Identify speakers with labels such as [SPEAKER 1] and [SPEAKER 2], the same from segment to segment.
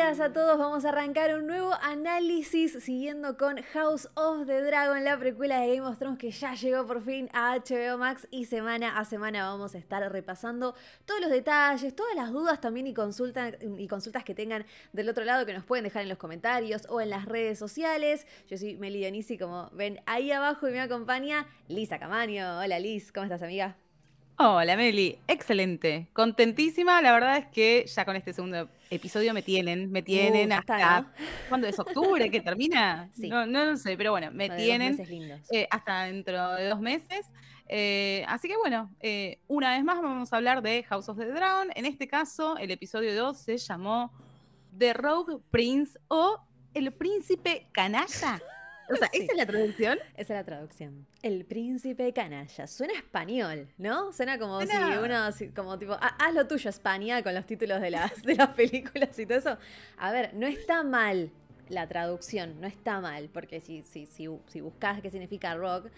[SPEAKER 1] días a todos, vamos a arrancar un nuevo análisis siguiendo con House of the Dragon, la precuela de Game of Thrones que ya llegó por fin a HBO Max y semana a semana vamos a estar repasando todos los detalles, todas las dudas también y consultas que tengan del otro lado que nos pueden dejar en los comentarios o en las redes sociales. Yo soy Meli Dionisi, como ven ahí abajo, y me acompaña Lisa Camaño. Hola Liz, ¿cómo estás, amiga?
[SPEAKER 2] Hola Meli, excelente, contentísima, la verdad es que ya con este segundo episodio me tienen
[SPEAKER 1] Ya está, ¿no?
[SPEAKER 2] hasta, ¿cuándo es? ¿Octubre que termina?
[SPEAKER 1] Sí,
[SPEAKER 2] No lo sé, pero bueno, me
[SPEAKER 1] de dos
[SPEAKER 2] tienen
[SPEAKER 1] meses lindos.
[SPEAKER 2] hasta dentro de 2 meses, así que bueno, una vez más vamos a hablar de House of the Dragon, en este caso el episodio 2 se llamó The Rogue Prince o El Príncipe Canalla, o sea,
[SPEAKER 1] Sí.
[SPEAKER 2] ¿esa es la traducción?
[SPEAKER 1] Esa es la traducción. El príncipe canalla. Suena español, ¿no? Suena como si
[SPEAKER 2] Suena-
[SPEAKER 1] uno, como tipo, haz lo tuyo, España, con los títulos de las películas y todo eso. A ver, no está mal la traducción, no está mal, porque si buscas qué significa rock,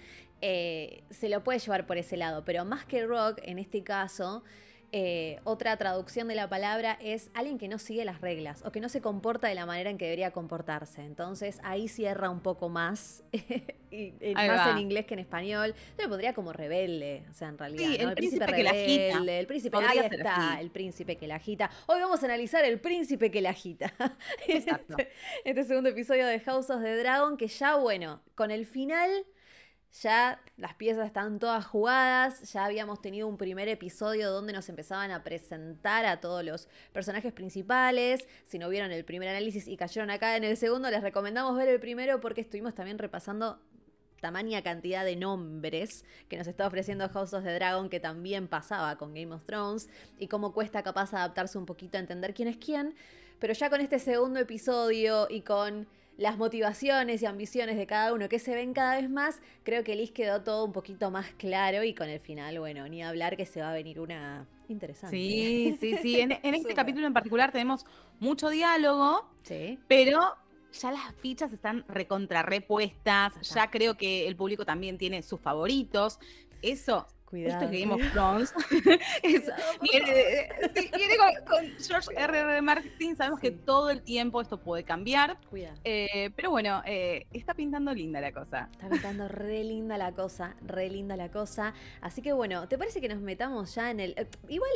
[SPEAKER 1] se lo puede llevar por ese lado, pero más que rock, en este caso, otra traducción de la palabra es alguien que no sigue las reglas o que no se comporta de la manera en que debería comportarse. Entonces ahí cierra un poco más,
[SPEAKER 2] Ahí
[SPEAKER 1] más en
[SPEAKER 2] va.
[SPEAKER 1] inglés que en español. Yo lo pondría como rebelde, o sea, en realidad,
[SPEAKER 2] Sí,
[SPEAKER 1] ¿no?
[SPEAKER 2] el
[SPEAKER 1] El príncipe
[SPEAKER 2] príncipe que la agita,
[SPEAKER 1] rebelde, el príncipe, ahí
[SPEAKER 2] podría ser
[SPEAKER 1] está,
[SPEAKER 2] así.
[SPEAKER 1] el príncipe que la agita. Hoy vamos a analizar el príncipe que la agita. En
[SPEAKER 2] Exacto.
[SPEAKER 1] este segundo episodio de House of the Dragon, que ya, bueno, con el final. Ya las piezas están todas jugadas, ya habíamos tenido un primer episodio donde nos empezaban a presentar a todos los personajes principales. Si no vieron el primer análisis y cayeron acá en el segundo, les recomendamos ver el primero porque estuvimos también repasando tamaña cantidad de nombres que nos está ofreciendo House of the Dragon, que también pasaba con Game of Thrones, y cómo cuesta capaz adaptarse un poquito a entender quién es quién. Pero ya con este segundo episodio y con las motivaciones y ambiciones de cada uno que se ven cada vez más, creo que Liz quedó todo un poquito más claro, y con el final, bueno, ni hablar que se va a venir una interesante.
[SPEAKER 2] Sí, sí, sí. En este
[SPEAKER 1] Súper.
[SPEAKER 2] capítulo en particular tenemos mucho diálogo,
[SPEAKER 1] Sí,
[SPEAKER 2] pero ya las fichas están recontra repuestas.
[SPEAKER 1] total.
[SPEAKER 2] Ya creo que el público también tiene sus favoritos. Esto es
[SPEAKER 1] Cuidado,
[SPEAKER 2] Game of
[SPEAKER 1] cuidado.
[SPEAKER 2] Thrones.
[SPEAKER 1] Cuidado, por
[SPEAKER 2] Viene,
[SPEAKER 1] favor.
[SPEAKER 2] sí, viene con George R. Martin. Sabemos que
[SPEAKER 1] Sí,
[SPEAKER 2] todo el tiempo esto puede cambiar.
[SPEAKER 1] cuidado.
[SPEAKER 2] Pero bueno, está pintando linda la cosa.
[SPEAKER 1] Está pintando re linda la cosa, re linda la cosa. Así que bueno, ¿te parece que nos metamos ya en el... igual,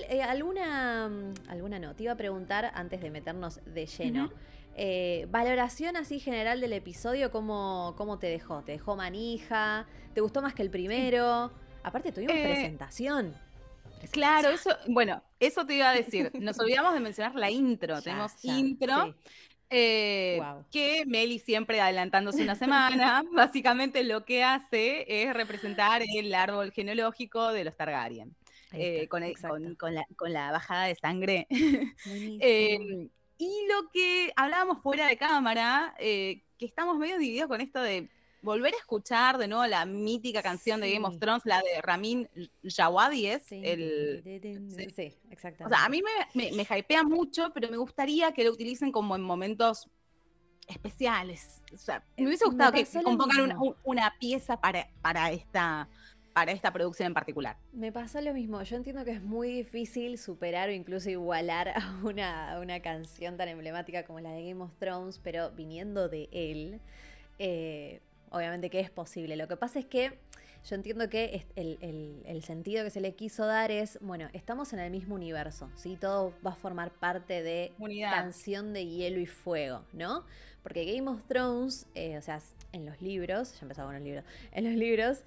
[SPEAKER 1] alguna no, te iba a preguntar antes de meternos de lleno.
[SPEAKER 2] Ujú.
[SPEAKER 1] Valoración así general del episodio, ¿cómo te dejó? ¿Te dejó manija? ¿Te gustó más que el
[SPEAKER 2] Sí.
[SPEAKER 1] primero? Aparte tuvimos
[SPEAKER 2] Eh,
[SPEAKER 1] presentación.
[SPEAKER 2] Claro,
[SPEAKER 1] Presentación.
[SPEAKER 2] eso te iba a decir. Nos olvidamos de mencionar la intro.
[SPEAKER 1] Ya,
[SPEAKER 2] Tenemos
[SPEAKER 1] ya,
[SPEAKER 2] intro,
[SPEAKER 1] sí. Wow.
[SPEAKER 2] que Meli siempre adelantándose una semana, básicamente lo que hace es representar el árbol genealógico de los Targaryen,
[SPEAKER 1] Ahí está,
[SPEAKER 2] con,
[SPEAKER 1] exacto.
[SPEAKER 2] con la bajada de sangre. Eh,
[SPEAKER 1] Buenísimo.
[SPEAKER 2] y lo que hablábamos fuera de cámara, que estamos medio divididos con esto de volver a escuchar de nuevo la mítica canción de Game of
[SPEAKER 1] Sí,
[SPEAKER 2] Thrones, la de Ramin Djawadi, es
[SPEAKER 1] tin, tin,
[SPEAKER 2] el...
[SPEAKER 1] tin, tin.
[SPEAKER 2] Sí.
[SPEAKER 1] Sí,
[SPEAKER 2] O sea, a
[SPEAKER 1] exactamente.
[SPEAKER 2] mí me hypea mucho, pero me gustaría que lo utilicen como en momentos especiales. O sea, me hubiese
[SPEAKER 1] Me
[SPEAKER 2] gustado
[SPEAKER 1] pasó
[SPEAKER 2] que
[SPEAKER 1] lo
[SPEAKER 2] compongan
[SPEAKER 1] mismo.
[SPEAKER 2] una pieza para esta producción en particular.
[SPEAKER 1] Me pasó lo mismo. Yo entiendo que es muy difícil superar o incluso igualar a una canción tan emblemática como la de Game of Thrones, pero viniendo de él, obviamente que es posible. Lo que pasa es que yo entiendo que el sentido que se le quiso dar es, bueno, estamos en el mismo universo, ¿sí? Todo va a formar parte de
[SPEAKER 2] Unidad.
[SPEAKER 1] Canción de Hielo y Fuego, ¿no? Porque Game of Thrones, o sea, en los libros, ya empezaba con los libros, en los libros,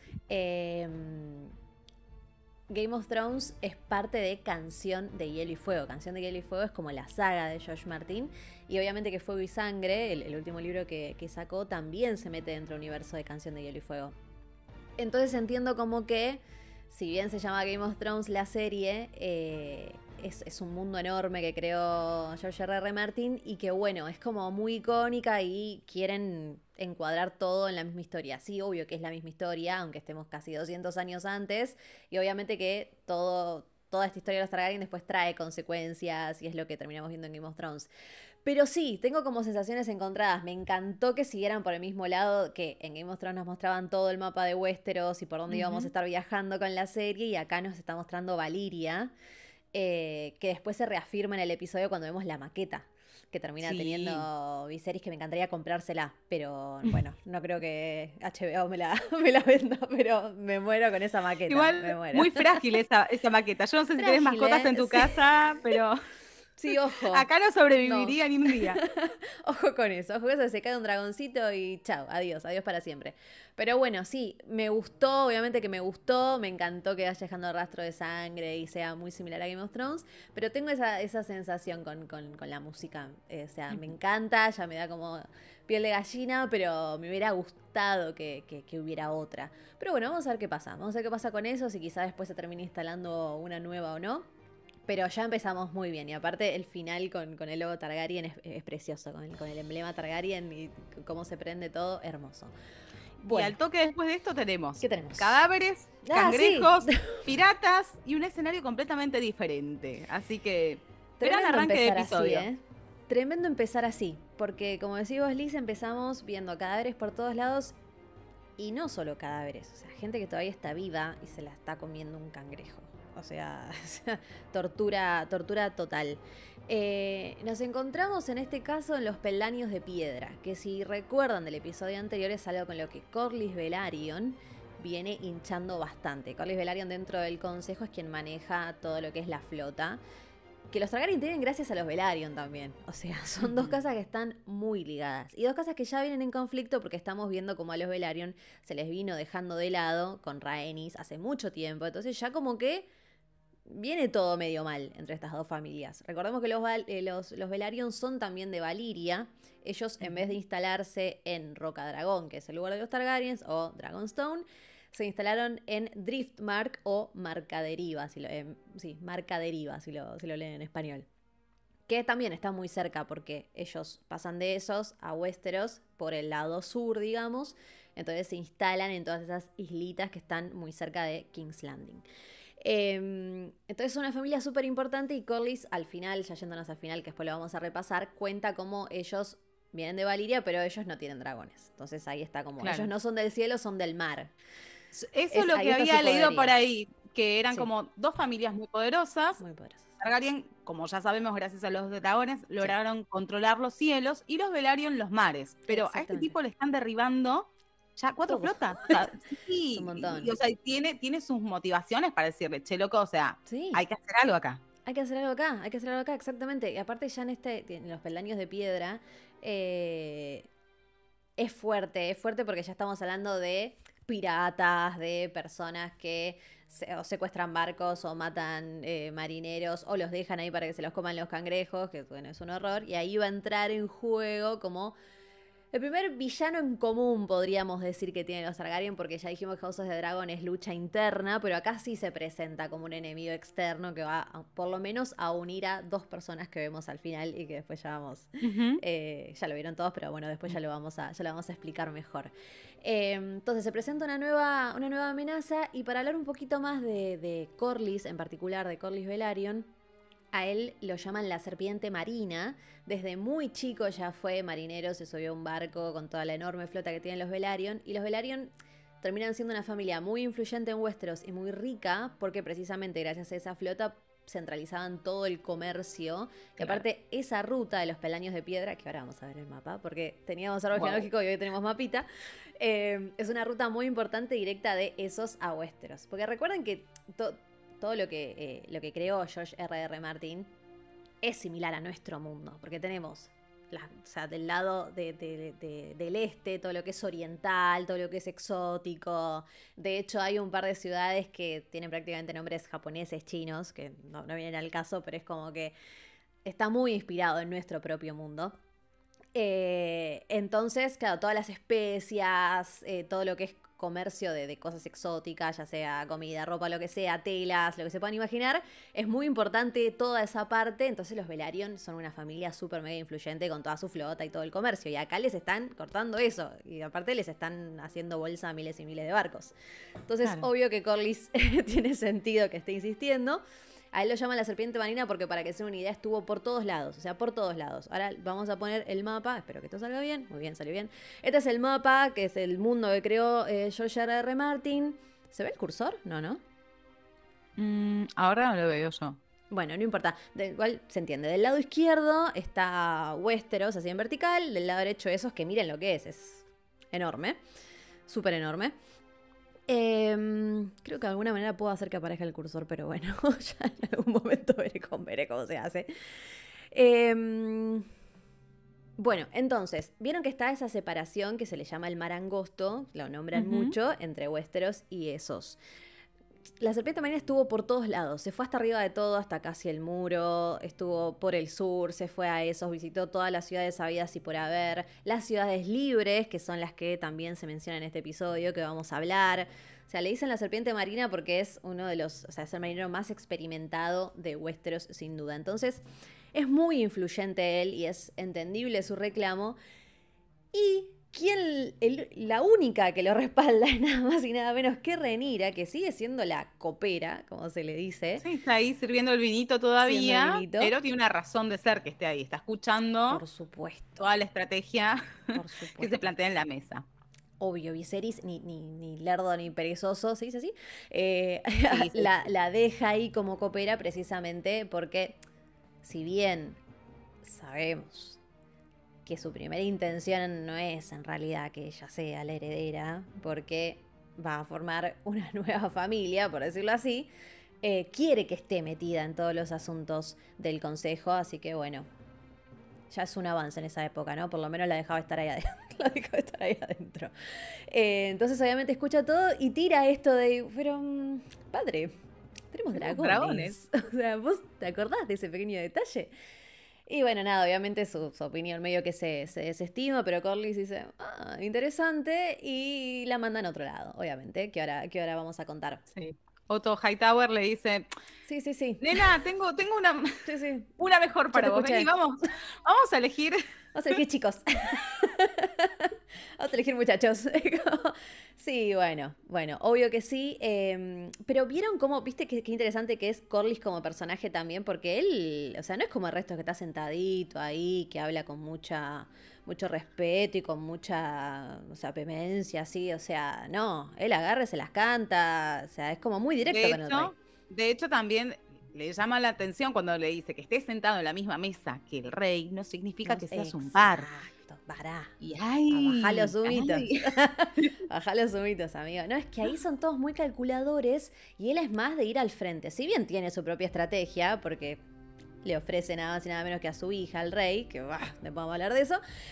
[SPEAKER 1] Game of Thrones es parte de Canción de Hielo y Fuego. Canción de Hielo y Fuego es como la saga de George Martin. Y obviamente que Fuego y Sangre, el último libro que sacó, también se mete dentro del universo de Canción de Hielo y Fuego. Entonces entiendo como que, si bien se llama Game of Thrones la serie, es un mundo enorme que creó George R.R. Martin y que, bueno, es como muy icónica y quieren encuadrar todo en la misma historia. Sí, obvio que es la misma historia, aunque estemos casi 200 años antes, y obviamente que toda esta historia de los Targaryen después trae consecuencias y es lo que terminamos viendo en Game of Thrones. Pero sí, tengo como sensaciones encontradas. Me encantó que siguieran por el mismo lado, que en Game of Thrones nos mostraban todo el mapa de Westeros y por dónde íbamos a
[SPEAKER 2] Ujú.
[SPEAKER 1] estar viajando con la serie, y acá nos está mostrando Valiria, que después se reafirma en el episodio cuando vemos la maqueta. que termina
[SPEAKER 2] Sí.
[SPEAKER 1] teniendo Viserys, que me encantaría comprársela, pero bueno, no creo que HBO me la venda, pero me muero con esa maqueta, me
[SPEAKER 2] Igual,
[SPEAKER 1] muero.
[SPEAKER 2] muy frágil esa maqueta. Yo no sé si tenés
[SPEAKER 1] Frágil,
[SPEAKER 2] mascotas en
[SPEAKER 1] ¿eh?
[SPEAKER 2] tu
[SPEAKER 1] Sí,
[SPEAKER 2] casa, pero
[SPEAKER 1] sí, ojo.
[SPEAKER 2] acá no
[SPEAKER 1] No.
[SPEAKER 2] sobreviviría ni un día.
[SPEAKER 1] Ojo con eso, ojo con eso, se cae un dragoncito y chao, adiós, adiós para siempre. Pero bueno, sí, me gustó, obviamente que me gustó, me encantó que vaya dejando rastro de sangre y sea muy similar a Game of Thrones, pero tengo esa sensación con la música, o sea, me encanta, ya me da como piel de gallina, pero me hubiera gustado que hubiera otra. Pero bueno, vamos a ver qué pasa, vamos a ver qué pasa con eso, si quizá después se termine instalando una nueva o no. Pero ya empezamos muy bien. Y aparte el final con el logo Targaryen es precioso. Con el emblema Targaryen y cómo se prende todo, hermoso.
[SPEAKER 2] Y
[SPEAKER 1] Bueno,
[SPEAKER 2] al toque después de esto tenemos
[SPEAKER 1] ¿qué tenemos?
[SPEAKER 2] cadáveres,
[SPEAKER 1] Ah, sí.
[SPEAKER 2] cangrejos, piratas y un escenario completamente diferente. Así que, gran
[SPEAKER 1] Tremendo
[SPEAKER 2] arranque de
[SPEAKER 1] empezar así,
[SPEAKER 2] episodio.
[SPEAKER 1] ¿eh? Tremendo empezar así. Porque como decís vos, Liz, empezamos viendo cadáveres por todos lados. Y no solo cadáveres. O sea, gente que todavía está viva y se la está comiendo un cangrejo. O sea, tortura total. Nos encontramos en este caso en los peldaños de piedra, que si recuerdan del episodio anterior es algo con lo que Corlys Velaryon viene hinchando bastante. Corlys Velaryon dentro del consejo es quien maneja todo lo que es la flota. Que los Targaryen tienen gracias a los Velaryon también. O sea, son dos casas que están muy ligadas. Y dos casas que ya vienen en conflicto porque estamos viendo como a los Velaryon se les vino dejando de lado con Rhaenys hace mucho tiempo. Entonces ya como que viene todo medio mal entre estas dos familias. Recordemos que los Velaryon son también de Valyria. Ellos, en vez de instalarse en Roca Dragón, que es el lugar de los Targaryens, o Dragonstone, se instalaron en Driftmark o Marcaderiva, Marcaderiva, si lo leen en español. Que también está muy cerca porque ellos pasan de esos a Westeros por el lado sur, digamos. Entonces se instalan en todas esas islitas que están muy cerca de King's Landing. Entonces es una familia súper importante y Corlys al final, ya yéndonos al final, que después lo vamos a repasar, cuenta cómo ellos vienen de Valyria, pero ellos no tienen dragones. Entonces ahí está como,
[SPEAKER 2] Claro.
[SPEAKER 1] ellos no son del cielo, son del mar.
[SPEAKER 2] Eso es lo
[SPEAKER 1] Ahí
[SPEAKER 2] que
[SPEAKER 1] está
[SPEAKER 2] había
[SPEAKER 1] su
[SPEAKER 2] leído
[SPEAKER 1] poderío.
[SPEAKER 2] por ahí, que eran
[SPEAKER 1] Sí.
[SPEAKER 2] como dos familias muy poderosas.
[SPEAKER 1] Muy poderosos.
[SPEAKER 2] Targaryen, como ya sabemos, gracias a los dragones, lograron controlar los cielos y los Velaryon los mares. Pero a este
[SPEAKER 1] Exactamente.
[SPEAKER 2] tipo le están derribando ya 4
[SPEAKER 1] Todo.
[SPEAKER 2] flotas. O sea, sí,
[SPEAKER 1] Es un montón.
[SPEAKER 2] o sea, tiene sus motivaciones para decirle, che, loco, o sea,
[SPEAKER 1] Sí.
[SPEAKER 2] hay que hacer algo acá.
[SPEAKER 1] Hay que hacer algo acá, exactamente. Y aparte ya en los peldaños de piedra, es fuerte porque ya estamos hablando de piratas, de personas que o secuestran barcos o matan marineros o los dejan ahí para que se los coman los cangrejos, que bueno, es un horror. Y ahí va a entrar en juego como el primer villano en común, podríamos decir, que tienen los Targaryen, porque ya dijimos que House of the Dragon es lucha interna, pero acá sí se presenta como un enemigo externo que va, por lo menos, a unir a dos personas que vemos al final y que después ya vamos... ya lo vieron todos, pero bueno, después ya lo vamos a explicar mejor. Entonces se presenta una nueva amenaza y para hablar un poquito más de Corlys, en particular de Corlys Velaryon, a él lo llaman la serpiente marina. Desde muy chico ya fue marinero, se subió a un barco con toda la enorme flota que tienen los Velaryon. Y los Velaryon terminan siendo una familia muy influyente en Westeros y muy rica porque precisamente gracias a esa flota centralizaban todo el comercio. Y aparte esa ruta de los peldaños de piedra, que ahora vamos a ver el mapa porque teníamos árbol genealógico y hoy tenemos mapita, es una ruta muy importante directa de Essos a Westeros. Porque recuerden que todo lo que creó George R.R. Martin es similar a nuestro mundo, porque tenemos del lado del este, todo lo que es oriental, todo lo que es exótico. De hecho, hay un par de ciudades que tienen prácticamente nombres japoneses, chinos, que no vienen al caso, pero es como que está muy inspirado en nuestro propio mundo. Entonces, claro, todas las especias, todo lo que es comercio de cosas exóticas, ya sea comida, ropa, lo que sea, telas, lo que se puedan imaginar, es muy importante toda esa parte. Entonces los Velaryon son una familia súper mega influyente con toda su flota y todo el comercio, y acá les están cortando eso, y aparte les están haciendo bolsa a miles y miles de barcos. Entonces, obvio que Corlys tiene sentido que esté insistiendo. A él lo llaman la serpiente marina porque, para que se den una idea, estuvo por todos lados. O sea, por todos lados. Ahora vamos a poner el mapa. Espero que esto salga bien. Muy bien, salió bien. Este es el mapa, que es el mundo que creó George R.R. Martin. ¿Se ve el cursor? No, ¿no?
[SPEAKER 2] Ahora no lo veo yo.
[SPEAKER 1] Bueno, no importa. Igual se entiende. Del lado izquierdo está Westeros, así en vertical. Del lado derecho esos, que miren lo que es. Es enorme. Súper enorme. Creo que de alguna manera puedo hacer que aparezca el cursor, pero bueno, ya en algún momento veré cómo se hace. Bueno, entonces, vieron que está esa separación que se le llama el mar angosto, lo nombran mucho, entre Westeros y esos. La serpiente marina estuvo por todos lados, se fue hasta arriba de todo, hasta casi el muro, estuvo por el sur, se fue a esos, visitó todas las ciudades habidas y por haber, las ciudades libres, que son las que también se mencionan en este episodio, que vamos a hablar. O sea, le dicen la serpiente marina porque es uno de los, o sea, es el marinero más experimentado de Westeros, sin duda. Entonces, es muy influyente él y es entendible su reclamo. Y la única que lo respalda es nada más y nada menos que Rhaenyra, que sigue siendo la copera, como se le dice.
[SPEAKER 2] Sí, está ahí sirviendo el vinito todavía,
[SPEAKER 1] el vinito.
[SPEAKER 2] Pero tiene una razón de ser que esté ahí. Está escuchando,
[SPEAKER 1] por supuesto,
[SPEAKER 2] toda la estrategia
[SPEAKER 1] por supuesto.
[SPEAKER 2] que se plantea en la mesa.
[SPEAKER 1] Obvio, Viserys, ni lerdo ni perezoso, ¿se dice así? Sí. La deja ahí como copera precisamente porque, si bien sabemos que su primera intención no es en realidad que ella sea la heredera, porque va a formar una nueva familia, por decirlo así, quiere que esté metida en todos los asuntos del consejo, así que bueno, ya es un avance en esa época, ¿no? Por lo menos la dejaba estar ahí adentro. Entonces obviamente escucha todo y tira esto de, pero padre, tenemos dragones. O sea, ¿vos te acordás de ese pequeño detalle? Y bueno, nada, obviamente su opinión medio que se desestima, pero Corlys dice, interesante, y la mandan a otro lado, obviamente, que ahora vamos a contar.
[SPEAKER 2] Sí. Otto Hightower le dice,
[SPEAKER 1] sí.
[SPEAKER 2] Nena, tengo una, una mejor para vos. Vení, vamos a elegir.
[SPEAKER 1] Vamos a elegir, chicos. Vamos a elegir, muchachos. Sí, bueno, obvio que sí. Pero vieron cómo, viste qué interesante que es Corlys como personaje también, porque él, o sea, no es como el resto que está sentadito ahí, que habla con mucho respeto y con mucha, o sea, vehemencia, así, o sea, no, él agarra y se las canta, o sea, es como muy directo con el rey.
[SPEAKER 2] De hecho, también le llama la atención cuando le dice que esté sentado en la misma mesa que el rey, no significa que seas un par.
[SPEAKER 1] Pará.
[SPEAKER 2] Y bajá
[SPEAKER 1] los humitos. Bajá los humitos, amigo. No, es que ahí son todos muy calculadores y él es más de ir al frente. Si bien tiene su propia estrategia, porque le ofrece nada más y nada menos que a su hija, al rey, que no podemos hablar de eso.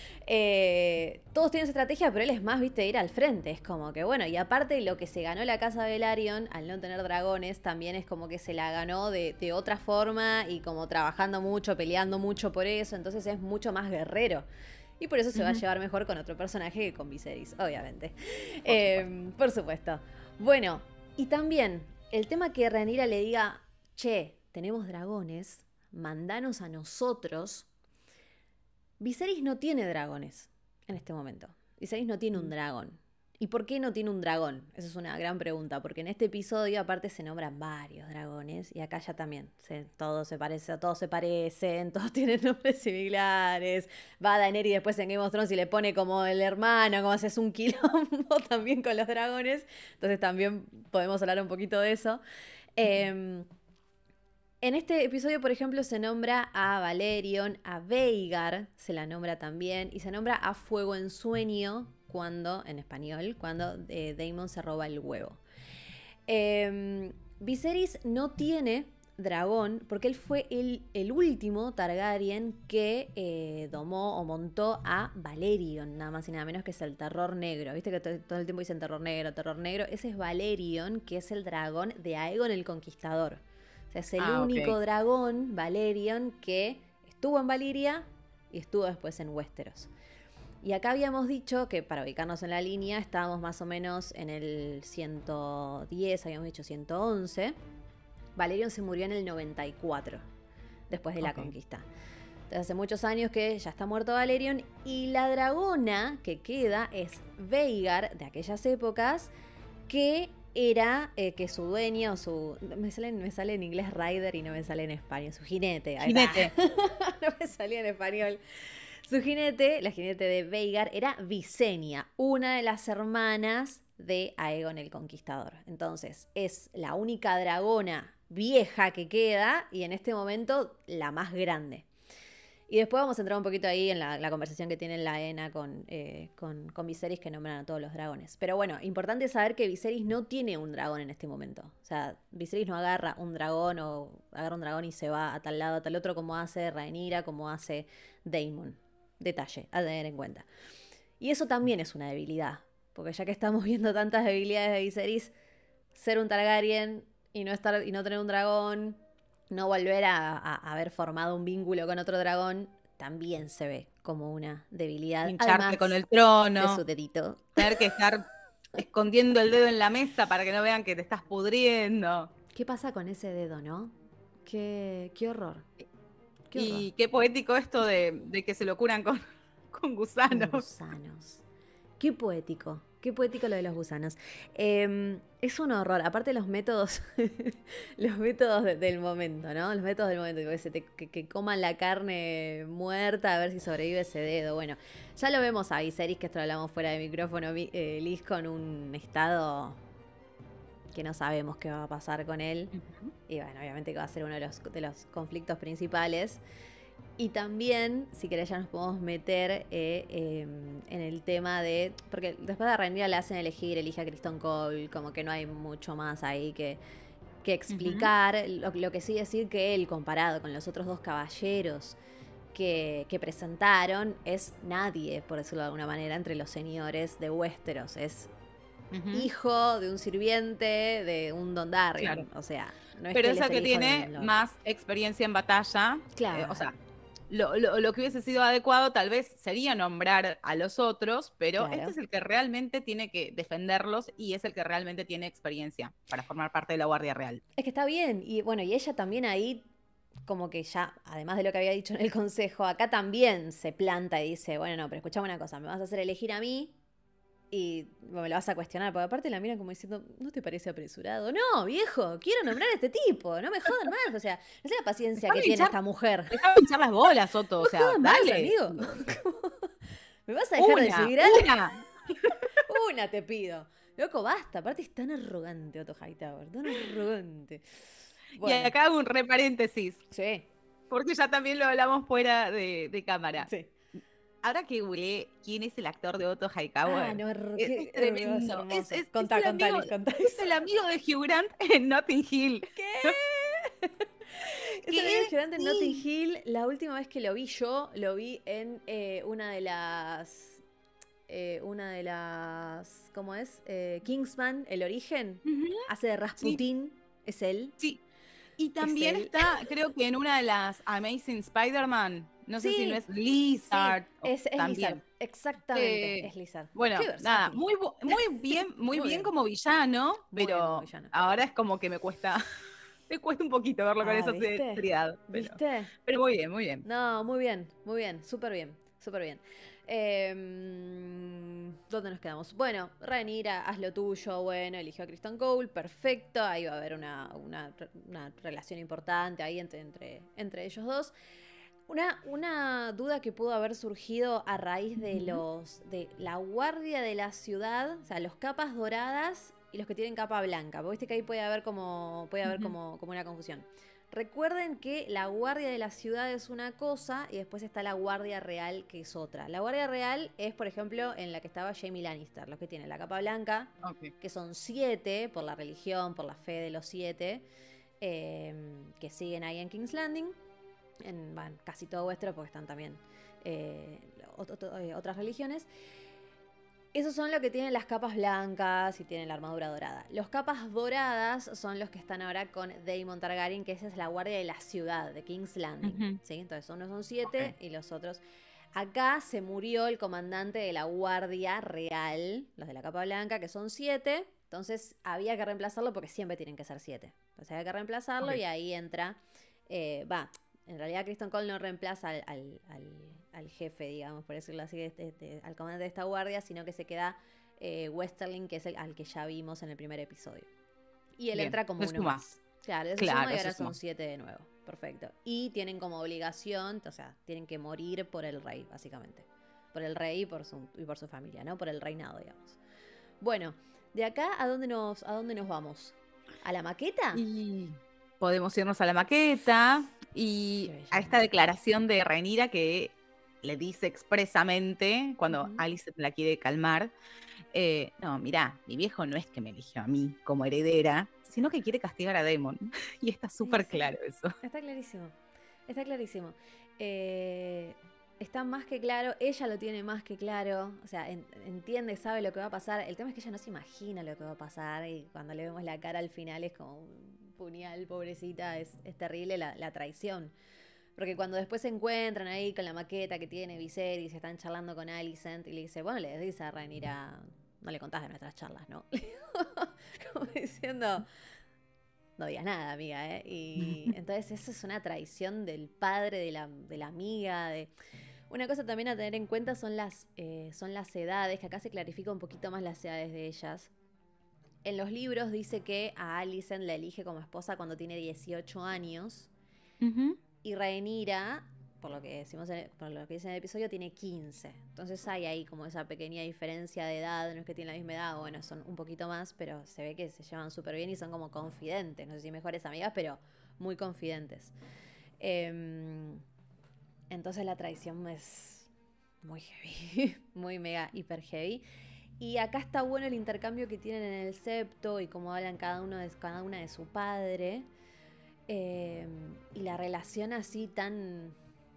[SPEAKER 1] Todos tienen su estrategia, pero él es más, viste, de ir al frente. Es como que, bueno, y aparte lo que se ganó la casa de Velaryon, al no tener dragones, también es como que se la ganó de otra forma y como trabajando mucho, peleando mucho por eso. Entonces es mucho más guerrero. Y por eso se va a llevar mejor con otro personaje que con Viserys, obviamente. Por supuesto. Bueno, y también el tema que Rhaenyra le diga, che, tenemos dragones, mandanos a nosotros. Viserys no tiene dragones en este momento. Viserys no tiene un dragón. ¿Y por qué no tiene un dragón? Esa es una gran pregunta, porque en este episodio aparte se nombran varios dragones y acá ya también todos se parecen, todos tienen nombres similares. Va Daenerys después en Game of Thrones y le pone como el hermano, como haces un quilombo también con los dragones. Entonces también podemos hablar un poquito de eso. En este episodio, por ejemplo, se nombra a Valerion, a Vhagar, se la nombra también, y se nombra a Fuego en Sueño, en español, cuando Daemon se roba el huevo. Viserys no tiene dragón porque él fue el último Targaryen que domó o montó a Valerion, nada más y nada menos, que es el terror negro. Viste que todo el tiempo dicen terror negro. Ese es Valerion, que es el dragón de Aegon el Conquistador. O sea, es el único dragón, Valerion, que estuvo en Valyria y estuvo después en Westeros. Y acá habíamos dicho que, para ubicarnos en la línea, estábamos más o menos en el 110, habíamos dicho 111. Valerion se murió en el 94, después de la conquista. Entonces hace muchos años que ya está muerto Valerion. Y la dragona que queda es Vhagar, de aquellas épocas, que era que su dueña o su... Me sale en inglés rider y no me sale en español. Su jinete. No me salía en español. Su jinete, la jinete de Vhagar, era Visenya, una de las hermanas de Aegon el Conquistador. Entonces, es la única dragona vieja que queda y en este momento la más grande. Y después vamos a entrar un poquito ahí en la conversación que tiene Laena con Viserys, que nombran a todos los dragones. Pero bueno, importante saber que Viserys no tiene un dragón en este momento. O sea, Viserys no agarra un dragón o agarra un dragón y se va a tal lado, a tal otro, como hace Rhaenyra, como hace Daemon. Detalle a tener en cuenta. Y eso también es una debilidad. Porque ya que estamos viendo tantas debilidades de Viserys, ser un Targaryen y no tener un dragón, no volver a haber formado un vínculo con otro dragón, también se ve como una debilidad.
[SPEAKER 2] Hincharte
[SPEAKER 1] además
[SPEAKER 2] con el trono.
[SPEAKER 1] de su dedito.
[SPEAKER 2] Tener que estar escondiendo el dedo en la mesa para que no vean que te estás pudriendo.
[SPEAKER 1] ¿Qué pasa con ese dedo, no? Qué horror. Qué horror.
[SPEAKER 2] Y qué poético esto de que se lo curan con gusanos.
[SPEAKER 1] Con gusanos. Qué poético lo de los gusanos. Es un horror. Aparte los métodos, los métodos del momento, ¿no? Los métodos del momento. Que coman la carne muerta a ver si sobrevive ese dedo. Bueno, ya lo vemos a Viserys, que esto lo hablamos fuera de micrófono, Liz con un estado que no sabemos qué va a pasar con él. Uh-huh. Y bueno, obviamente que va a ser uno de los conflictos principales. Y también, si querés, ya nos podemos meter en el tema de... Porque después de Rhaenyra le hacen elige a Criston Cole, como que no hay mucho más ahí que explicar. Uh-huh. Lo que sí decir que él, comparado con los otros dos caballeros que presentaron, es nadie, por decirlo de alguna manera, entre los señores de Westeros. Es hijo de un sirviente, de un Dondarrion. Claro. O sea, no es
[SPEAKER 2] pero
[SPEAKER 1] que
[SPEAKER 2] es el que tiene más experiencia en batalla.
[SPEAKER 1] Claro.
[SPEAKER 2] O sea, lo que hubiese sido adecuado tal vez sería nombrar a los otros, pero claro, este es el que realmente tiene que defenderlos y es el que realmente tiene experiencia para formar parte de la Guardia Real.
[SPEAKER 1] Es que está bien, y bueno, y ella también ahí, como que ya, además de lo que había dicho en el consejo, acá también se planta y dice, bueno, no, pero escuchame una cosa, me vas a hacer elegir a mí y me lo vas a cuestionar, porque aparte la miran como diciendo, ¿no te parece apresurado? No, viejo, quiero nombrar a este tipo, no me jodan más, o sea, no sé la paciencia que tiene esta mujer.
[SPEAKER 2] Déjame hinchar las bolas, Otto, o sea, dale.
[SPEAKER 1] Más, amigo. ¿Me vas a dejar de seguir algo? Una te pido. Loco, basta, aparte es tan arrogante Otto Hightower, tan arrogante.
[SPEAKER 2] Bueno. Y acá hago un paréntesis.
[SPEAKER 1] Sí.
[SPEAKER 2] Porque ya también lo hablamos fuera de cámara.
[SPEAKER 1] Sí.
[SPEAKER 2] Ahora que googleé quién es el actor de Otto Hightower, es tremendo. Es el amigo de Hugh Grant en Notting Hill.
[SPEAKER 1] ¿Qué? Es el amigo de Hugh Grant en Notting Hill. La última vez que lo vi yo, lo vi en una de las ¿cómo es? Kingsman, El Origen. Hace de Rasputin, sí. Es él.
[SPEAKER 2] Sí. Y también está, creo que en una de las Amazing Spider-Man. No sé si no es Lizard.
[SPEAKER 1] Sí, es Lizard, exactamente, es Lizard.
[SPEAKER 2] Bueno, nada, muy bien como villano, pero villano. Ahora es como que me cuesta un poquito verlo con esa seriedad.
[SPEAKER 1] ¿Viste?
[SPEAKER 2] Pero muy bien.
[SPEAKER 1] No, muy bien, súper bien. ¿Dónde nos quedamos? Bueno, Rhaenyra, haz lo tuyo, bueno, eligió a Criston Cole, perfecto, ahí va a haber una relación importante ahí entre ellos dos. Una duda que pudo haber surgido a raíz de de la guardia de la ciudad, o sea, los capas doradas y los que tienen capa blanca, porque viste que ahí puede haber como una confusión. Recuerden que la guardia de la ciudad es una cosa y después está la guardia real, que es otra. La guardia real es, por ejemplo, en la que estaba Jaime Lannister, los que tienen la capa blanca, que son 7 por la religión, por la fe de los 7, que siguen ahí en King's Landing. En casi todo Westeros, porque están también otras religiones. Esos son los que tienen las capas blancas y tienen la armadura dorada. Los capas doradas son los que están ahora con Daemon Targaryen, que esa es la guardia de la ciudad, de King's Landing. ¿Sí? Entonces unos son 7 y los otros... Acá se murió el comandante de la guardia real, los de la capa blanca, que son 7. Entonces había que reemplazarlo porque siempre tienen que ser 7. Entonces había que reemplazarlo y ahí entra... En realidad Criston Cole no reemplaza al jefe, digamos, por decirlo así, al comandante de esta guardia, sino que se queda Westerling, que es al que ya vimos en el primer episodio. Y él entra como uno más. Claro, de suma y ahora son 7 de nuevo. Perfecto. Y tienen como obligación, o sea, tienen que morir por el rey, básicamente. Por el rey y por su familia, ¿no? Por el reinado, digamos. Bueno, De acá, a dónde nos vamos? ¿A la maqueta?
[SPEAKER 2] Y podemos irnos a la maqueta y
[SPEAKER 1] Qué
[SPEAKER 2] a
[SPEAKER 1] belleza.
[SPEAKER 2] esta declaración de Rhaenyra que le dice expresamente cuando
[SPEAKER 1] Ujú.
[SPEAKER 2] Alicent la quiere calmar. No, mirá, mi viejo no es que me eligió a mí como heredera, sino que quiere castigar a Daemon. Y está
[SPEAKER 1] Y
[SPEAKER 2] súper
[SPEAKER 1] sí,
[SPEAKER 2] claro eso.
[SPEAKER 1] está clarísimo. Está clarísimo. Está más que claro, ella lo tiene más que claro, o sea, entiende, sabe lo que va a pasar. El tema es que ella no se imagina lo que va a pasar y cuando le vemos la cara al final es como un puñal, pobrecita, es terrible la traición. Porque cuando después se encuentran ahí con la maqueta que tiene Viserys, se están charlando con Alicent y le dice, bueno, le dice a Rhaenyra, no le contás de nuestras charlas, ¿no? Como diciendo, no digas nada, amiga, ¿eh? Y entonces eso es una traición del padre, de la amiga, de... Una cosa también a tener en cuenta son las edades, que acá se clarifica un poquito más las edades de ellas. En los libros dice que a Alicent la elige como esposa cuando tiene 18 años
[SPEAKER 2] Ujú.
[SPEAKER 1] y Rhaenyra, por lo que dice en el episodio, tiene 15. Entonces hay ahí como esa pequeña diferencia de edad, no es que tienen la misma edad, bueno, son un poquito más, pero se ve que se llevan súper bien y son como confidentes, no sé si mejores amigas, pero muy confidentes. Entonces la traición es muy heavy, muy mega, hiper heavy. Y acá está bueno el intercambio que tienen en el septo y cómo hablan cada una de su padre. Y la relación así tan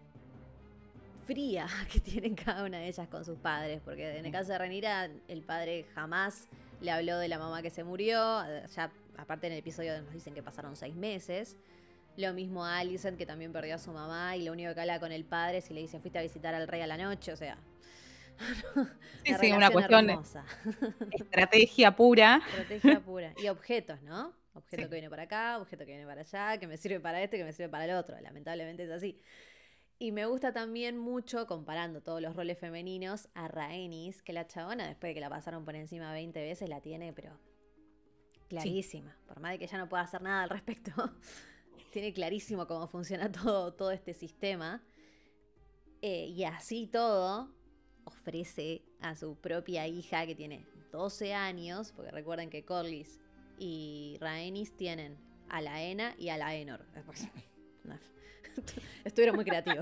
[SPEAKER 1] fría que tienen cada una de ellas con sus padres. Porque en el caso de Rhaenyra, el padre jamás le habló de la mamá que se murió. Ya, aparte en el episodio nos dicen que pasaron 6 meses. Lo mismo a Alicent, que también perdió a su mamá. Y lo único que habla con el padre es si le dice fuiste a visitar al rey a la noche. O sea,
[SPEAKER 2] Sí,
[SPEAKER 1] una
[SPEAKER 2] sí, una
[SPEAKER 1] relación
[SPEAKER 2] cuestión de
[SPEAKER 1] hermosa.
[SPEAKER 2] estrategia pura.
[SPEAKER 1] Estrategia pura. Y objetos, ¿no? Objeto
[SPEAKER 2] Sí.
[SPEAKER 1] que viene para acá, objeto que viene para allá, que me sirve para esto y que me sirve para el otro. Lamentablemente es así. Y me gusta también mucho, comparando todos los roles femeninos, a Rhaenys, que la chabona, después de que la pasaron por encima 20 veces, la tiene, pero
[SPEAKER 2] Sí.
[SPEAKER 1] clarísima. Por más de que ella no pueda hacer nada al respecto, tiene clarísimo cómo funciona todo este sistema. Y así todo, ofrece a su propia hija, que tiene 12 años, porque recuerden que Corlys y Rhaenys tienen a la Aena y a la Aenor. No. Estuvieron muy creativos.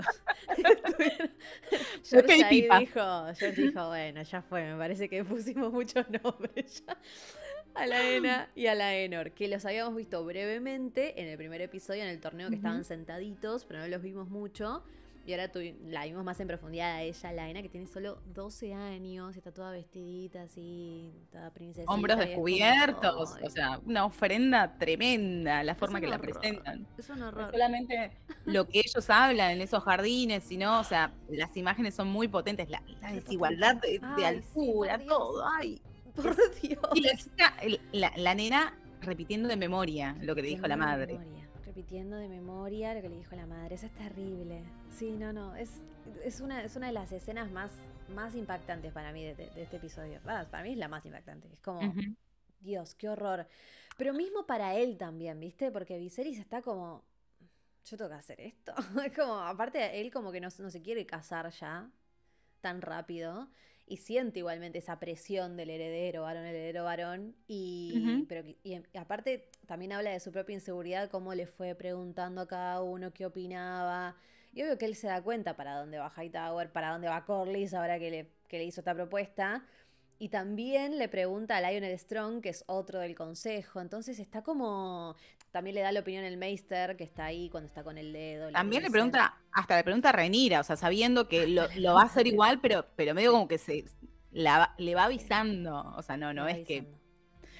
[SPEAKER 1] George ahí dijo, bueno, ya fue, me parece que pusimos muchos nombres ya. A la Aena y a la Aenor, que los habíamos visto brevemente en el primer episodio, en el torneo, que estaban sentaditos, pero no los vimos mucho. Y ahora la vimos más en profundidad a ella, la Aena, que tiene solo 12 años, y está toda vestidita así, toda princesita.
[SPEAKER 2] Hombros
[SPEAKER 1] y es como,
[SPEAKER 2] descubiertos,
[SPEAKER 1] ay,
[SPEAKER 2] o sea, una ofrenda tremenda, la
[SPEAKER 1] es
[SPEAKER 2] forma
[SPEAKER 1] un
[SPEAKER 2] que la
[SPEAKER 1] horror,
[SPEAKER 2] presentan.
[SPEAKER 1] es un
[SPEAKER 2] No es
[SPEAKER 1] horror.
[SPEAKER 2] solamente lo que ellos hablan en esos jardines, sino, o sea, las imágenes son muy potentes, la
[SPEAKER 1] Qué
[SPEAKER 2] desigualdad
[SPEAKER 1] potente.
[SPEAKER 2] de
[SPEAKER 1] Ay, sí, por
[SPEAKER 2] altura,
[SPEAKER 1] Dios.
[SPEAKER 2] todo, ay.
[SPEAKER 1] Por
[SPEAKER 2] Y la
[SPEAKER 1] Dios.
[SPEAKER 2] chica, la nena repitiendo de memoria lo que le dijo la madre.
[SPEAKER 1] Repitiendo de memoria lo que le dijo la madre. Eso es terrible. Sí, no. Es una de las escenas más impactantes para mí de este episodio. Para mí es la más impactante. Es como,
[SPEAKER 2] Ujú.
[SPEAKER 1] Dios, qué horror. Pero mismo para él también, ¿viste? Porque Viserys está como, yo tengo que hacer esto. Es como, aparte, él como que no se quiere casar ya tan rápido. Y siente igualmente esa presión del heredero varón.
[SPEAKER 2] Ujú.
[SPEAKER 1] Y aparte también habla de su propia inseguridad, cómo le fue preguntando a cada uno qué opinaba. Y obvio que él se da cuenta para dónde va Hightower, para dónde va Corlys, ahora que le hizo esta propuesta. Y también le pregunta a Lionel Strong, que es otro del consejo. Entonces está como... También le da la opinión el Maester, que está ahí cuando está con el dedo, le
[SPEAKER 2] También
[SPEAKER 1] dice.
[SPEAKER 2] hasta le pregunta a Rhaenyra, o sea, sabiendo que
[SPEAKER 1] Hasta
[SPEAKER 2] lo va a hacer
[SPEAKER 1] le...
[SPEAKER 2] igual, pero medio
[SPEAKER 1] Sí,
[SPEAKER 2] como que le va
[SPEAKER 1] sí,
[SPEAKER 2] avisando, o sea,
[SPEAKER 1] le
[SPEAKER 2] no
[SPEAKER 1] va
[SPEAKER 2] es que...
[SPEAKER 1] avisando.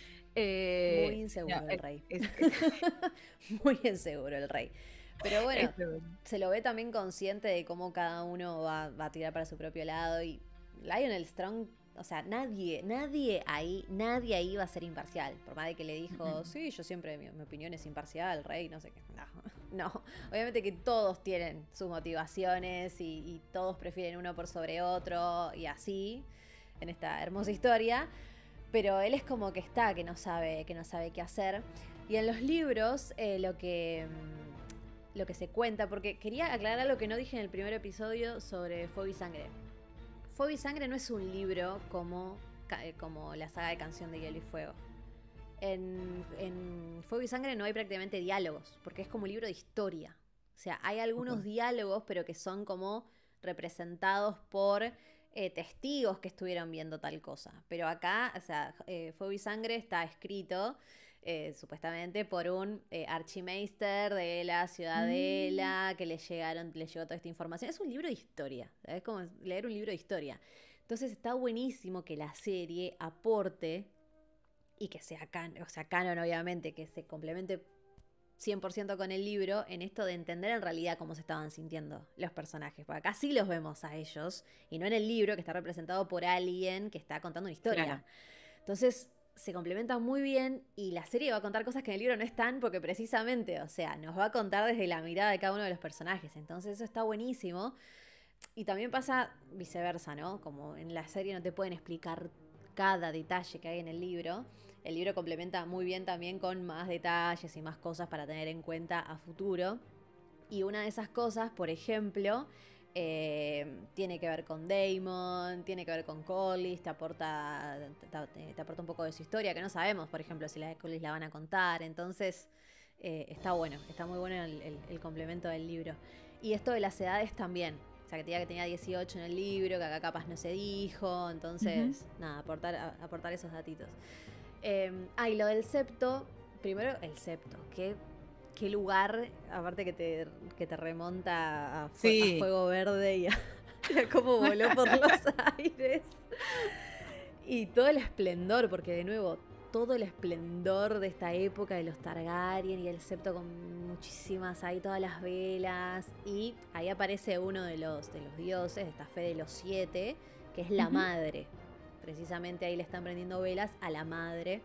[SPEAKER 1] Muy
[SPEAKER 2] no,
[SPEAKER 1] inseguro el rey.
[SPEAKER 2] es-
[SPEAKER 1] Muy inseguro el rey. Pero bueno,
[SPEAKER 2] es-
[SPEAKER 1] se lo ve también consciente de cómo cada uno va a tirar para su propio lado. Y Lionel Strong, o sea, nadie ahí va a ser imparcial. Por más de que le dijo, sí, yo siempre, mi opinión es imparcial, rey, no sé qué. No. Obviamente que todos tienen sus motivaciones y todos prefieren uno por sobre otro y así, en esta hermosa historia. Pero él es como que que no sabe qué hacer. Y en los libros lo que se cuenta, porque quería aclarar algo que no dije en el primer episodio sobre Fuego y Sangre. Fuego y Sangre no es un libro como como la saga de Canción de Hielo y Fuego. En Fuego y Sangre no hay prácticamente diálogos, porque es como un libro de historia. O sea, hay algunos diálogos, pero que son como representados por testigos que estuvieron viendo tal cosa. Pero acá, o sea, Fuego y Sangre está escrito supuestamente por un archimeister de la Ciudadela, que le llegó toda esta información. Es un libro de historia, es como leer un libro de historia. Entonces está buenísimo que la serie aporte y que sea canon, obviamente, que se complemente 100% con el libro en esto de entender en realidad cómo se estaban sintiendo los personajes. Porque acá sí los vemos a ellos y no en el libro, que está representado por alguien que está contando una historia. Claro. Entonces se complementa muy bien y la serie va a contar cosas que en el libro no están porque precisamente, o sea, nos va a contar desde la mirada de cada uno de los personajes. Entonces eso está buenísimo. Y también pasa viceversa, ¿no? Como en la serie no te pueden explicar cada detalle que hay en el libro. El libro complementa muy bien también con más detalles y más cosas para tener en cuenta a futuro. Y una de esas cosas, por ejemplo, tiene que ver con Daemon, tiene que ver con Corlys, te aporta un poco de su historia, que no sabemos, por ejemplo, si la de Corlys la van a contar. Entonces, está bueno, está muy bueno el complemento del libro. Y esto de las edades también. O sea, que tenía 18 en el libro, que acá capaz no se dijo. Entonces, nada, aportar esos datitos. Y lo del septo. Primero, el septo. Qué lugar, aparte que te remonta a Fuego Verde y a cómo voló por los aires. Y todo el esplendor, porque de nuevo, todo el esplendor de esta época de los Targaryen y el septo con muchísimas, ahí todas las velas. Y ahí aparece uno de los dioses, de esta fe de los 7, que es la madre. Precisamente ahí le están prendiendo velas a la madre,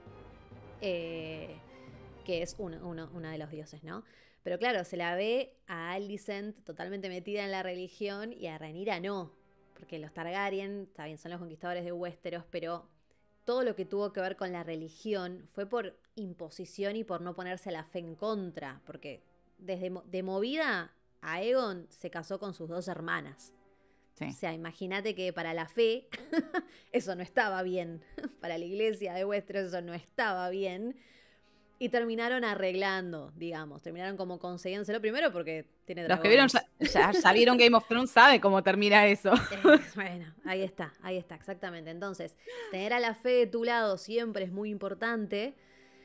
[SPEAKER 1] que es una de los dioses, ¿no? Pero claro, se la ve a Alicent totalmente metida en la religión y a Rhaenyra no. Porque los Targaryen, está bien, son los conquistadores de Westeros, pero todo lo que tuvo que ver con la religión fue por imposición y por no ponerse la fe en contra. Porque de movida, Aegon se casó con sus 2 hermanas. Sí. O sea, imagínate que para la fe eso no estaba bien. Para la iglesia de Westeros eso no estaba bien. Y terminaron arreglando, digamos. Terminaron como consiguiéndoselo primero porque tiene dragones.
[SPEAKER 2] Los que vieron ya vieron Game of Thrones sabe cómo termina eso.
[SPEAKER 1] Bueno, ahí está, exactamente. Entonces, tener a la fe de tu lado siempre es muy importante.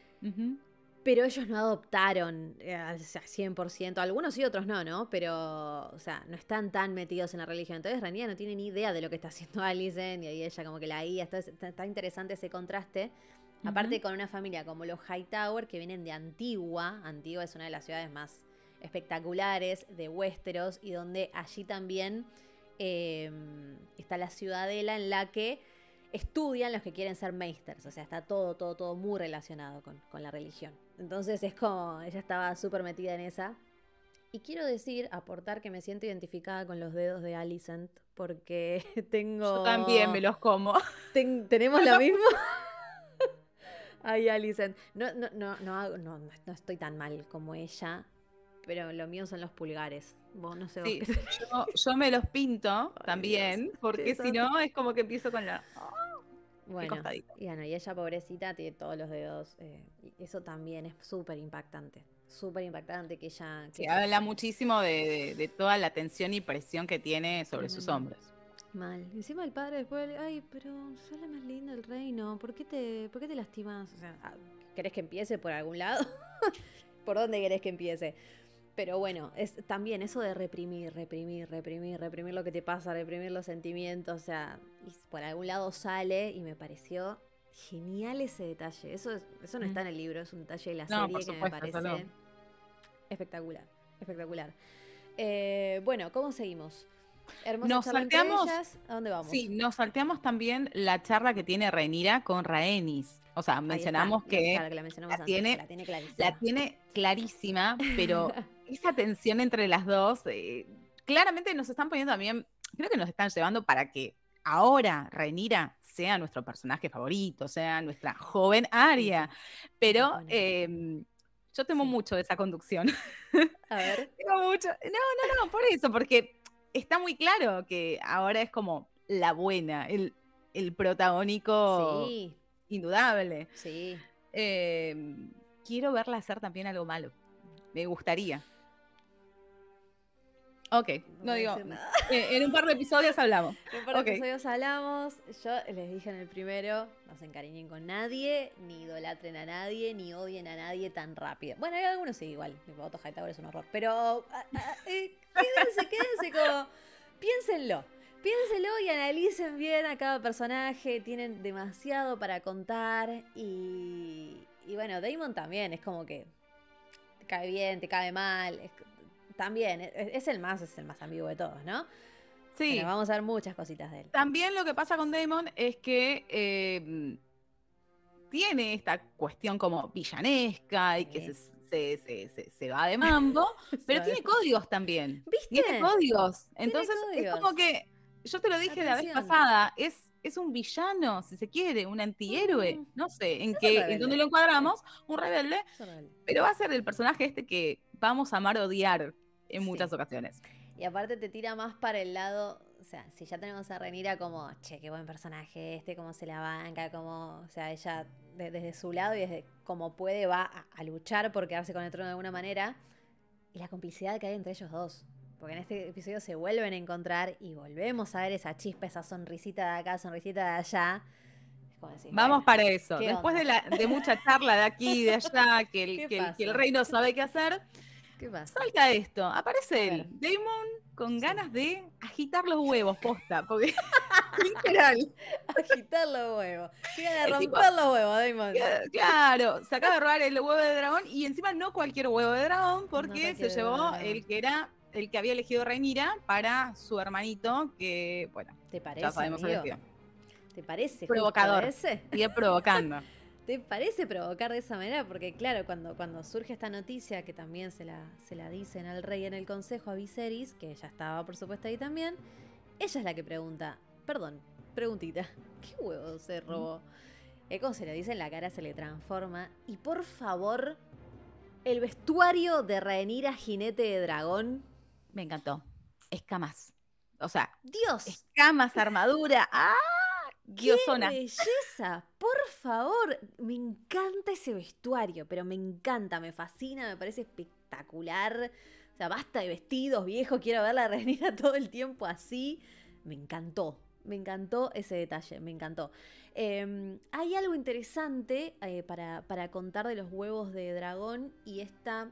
[SPEAKER 1] Pero ellos no adoptaron al 100%. Algunos sí, otros no, Pero, o sea, no están tan metidos en la religión. Entonces, Rhaenyra no tiene ni idea de lo que está haciendo Alicent. Y ahí ella como que la guía. Entonces, está interesante ese contraste. Aparte con una familia como los Hightower, que vienen de Antigua. Antigua es una de las ciudades más espectaculares de Westeros. Y donde allí también está la ciudadela en la que estudian los que quieren ser meisters. O sea, está todo muy relacionado con la religión. Entonces es como, ella estaba súper metida en esa. Y quiero aportar que me siento identificada con los dedos de Alicent, porque tengo...
[SPEAKER 2] Yo también me los como.
[SPEAKER 1] ¿Tenemos la misma? Ay, Alicent. No estoy tan mal como ella, pero lo mío son los pulgares. Vos no sé.
[SPEAKER 2] Sí, yo me los pinto también, Dios, porque si no es como que empiezo con la...
[SPEAKER 1] Bueno, y ella pobrecita tiene todos los dedos. Y eso también es súper impactante. Súper impactante que ella...
[SPEAKER 2] Sí, habla muchísimo de toda la tensión y presión que tiene sobre sus hombros.
[SPEAKER 1] Mal. Encima el padre después, ay, pero sos la más linda del reino. ¿Por qué te lastimas? O sea, ¿querés que empiece por algún lado? ¿Por dónde querés que empiece? Pero bueno, es también eso de reprimir lo que te pasa, reprimir los sentimientos, o sea, y por algún lado sale y me pareció genial ese detalle. Eso no está en el libro, es un detalle de la serie que me parece espectacular. Bueno, ¿cómo seguimos?
[SPEAKER 2] Nos salteamos,
[SPEAKER 1] ¿a dónde vamos?
[SPEAKER 2] Sí, nos salteamos también la charla que tiene Rhaenyra con Rhaenys. O sea, mencionamos que la tiene clarísima, pero esa tensión entre las dos, claramente nos están poniendo también, creo que nos están llevando para que ahora Rhaenyra sea nuestro personaje favorito, sea nuestra joven Arya. Pero yo temo mucho de esa conducción.
[SPEAKER 1] A ver.
[SPEAKER 2] Temo mucho. No, por eso, porque está muy claro que ahora es como la buena, el el protagónico
[SPEAKER 1] Sí,
[SPEAKER 2] indudable.
[SPEAKER 1] sí.
[SPEAKER 2] Quiero verla hacer también algo malo. Me gustaría. Ok,
[SPEAKER 1] No
[SPEAKER 2] no
[SPEAKER 1] voy a
[SPEAKER 2] digo.
[SPEAKER 1] decir nada.
[SPEAKER 2] En un par de episodios hablamos.
[SPEAKER 1] En un par de
[SPEAKER 2] Ok.
[SPEAKER 1] episodios hablamos. Yo les dije en el primero, no se encariñen con nadie, ni idolatren a nadie, ni odien a nadie tan rápido. Bueno, hay algunos sí, igual. Tipo, Otto Hightower es un horror. Pero quédense como. Piénsenlo. Piénsenlo y analicen bien a cada personaje. Tienen demasiado para contar. Y bueno, Daemon también es como que te cae bien, te cae mal. También es el más ambiguo de todos, ¿no?
[SPEAKER 2] Sí.
[SPEAKER 1] Pero vamos a ver muchas cositas de él.
[SPEAKER 2] También lo que pasa con Daemon es que tiene esta cuestión como villanesca y que se va de mambo, pero tiene códigos también.
[SPEAKER 1] ¿Viste?
[SPEAKER 2] Tiene códigos. Entonces
[SPEAKER 1] códigos.
[SPEAKER 2] es como que, yo te lo dije la vez
[SPEAKER 1] Atención.
[SPEAKER 2] pasada, es un villano, si se quiere, un antihéroe. No sé en
[SPEAKER 1] rebelde.
[SPEAKER 2] dónde lo encuadramos, un rebelde,
[SPEAKER 1] Es un rebelde.
[SPEAKER 2] pero va a ser el personaje este que vamos a amar o odiar en
[SPEAKER 1] Sí.
[SPEAKER 2] muchas ocasiones.
[SPEAKER 1] Y aparte te tira más para el lado, o sea, si ya tenemos a Rhaenyra como, che, qué buen personaje cómo se la banca, cómo, o sea, ella desde su lado y desde como puede va a luchar por quedarse con el trono de alguna manera. Y la complicidad que hay entre ellos dos. Porque en este episodio se vuelven a encontrar y volvemos a ver esa chispa, esa sonrisita de acá, sonrisita de allá. Es como decir,
[SPEAKER 2] Vamos
[SPEAKER 1] bueno,
[SPEAKER 2] para eso.
[SPEAKER 1] ¿qué
[SPEAKER 2] Después
[SPEAKER 1] onda?
[SPEAKER 2] de mucha charla de aquí y de allá,
[SPEAKER 1] ¿Qué
[SPEAKER 2] que
[SPEAKER 1] pasa?
[SPEAKER 2] el rey no sabe qué hacer,
[SPEAKER 1] ¿Qué pasa?
[SPEAKER 2] salta esto. Aparece
[SPEAKER 1] A
[SPEAKER 2] él,
[SPEAKER 1] ver.
[SPEAKER 2] Daemon, con
[SPEAKER 1] Sí.
[SPEAKER 2] ganas de agitar los huevos, posta. Porque, literal.
[SPEAKER 1] Agitar los huevos. Quieren
[SPEAKER 2] El
[SPEAKER 1] romper
[SPEAKER 2] tipo-
[SPEAKER 1] los huevos, Damon.
[SPEAKER 2] Claro, se acaba de robar el huevo de dragón y encima no cualquier huevo de dragón, porque
[SPEAKER 1] No cualquier
[SPEAKER 2] se llevó
[SPEAKER 1] huevo de dragón.
[SPEAKER 2] el que era el que había elegido Rhaenyra para su hermanito, que, bueno,
[SPEAKER 1] ¿Te parece,
[SPEAKER 2] ya sabemos el
[SPEAKER 1] amigo?
[SPEAKER 2] vestido.
[SPEAKER 1] ¿Te parece
[SPEAKER 2] Provocador.
[SPEAKER 1] justo ese?
[SPEAKER 2] Sigue provocando.
[SPEAKER 1] ¿Te parece provocar de esa manera? Porque claro, cuando surge esta noticia, que también se la dicen al rey en el consejo, a Viserys, que ella estaba por supuesto ahí también, ella es la que pregunta, perdón, preguntita, ¿qué huevo se robó? Eco se le dice en la cara, se le transforma, y por favor, el vestuario de Rhaenyra jinete de dragón,
[SPEAKER 2] Me encantó. Escamas. O sea,
[SPEAKER 1] ¡Dios!
[SPEAKER 2] escamas, armadura. ¡Ah!
[SPEAKER 1] ¡Qué
[SPEAKER 2] Diosona.
[SPEAKER 1] belleza! Por favor, me encanta ese vestuario, pero me encanta, me fascina, me parece espectacular. O sea, basta de vestidos viejos, quiero ver la Rhaenyra todo el tiempo así. Me encantó ese detalle, me encantó. Hay algo interesante para contar de los huevos de dragón y esta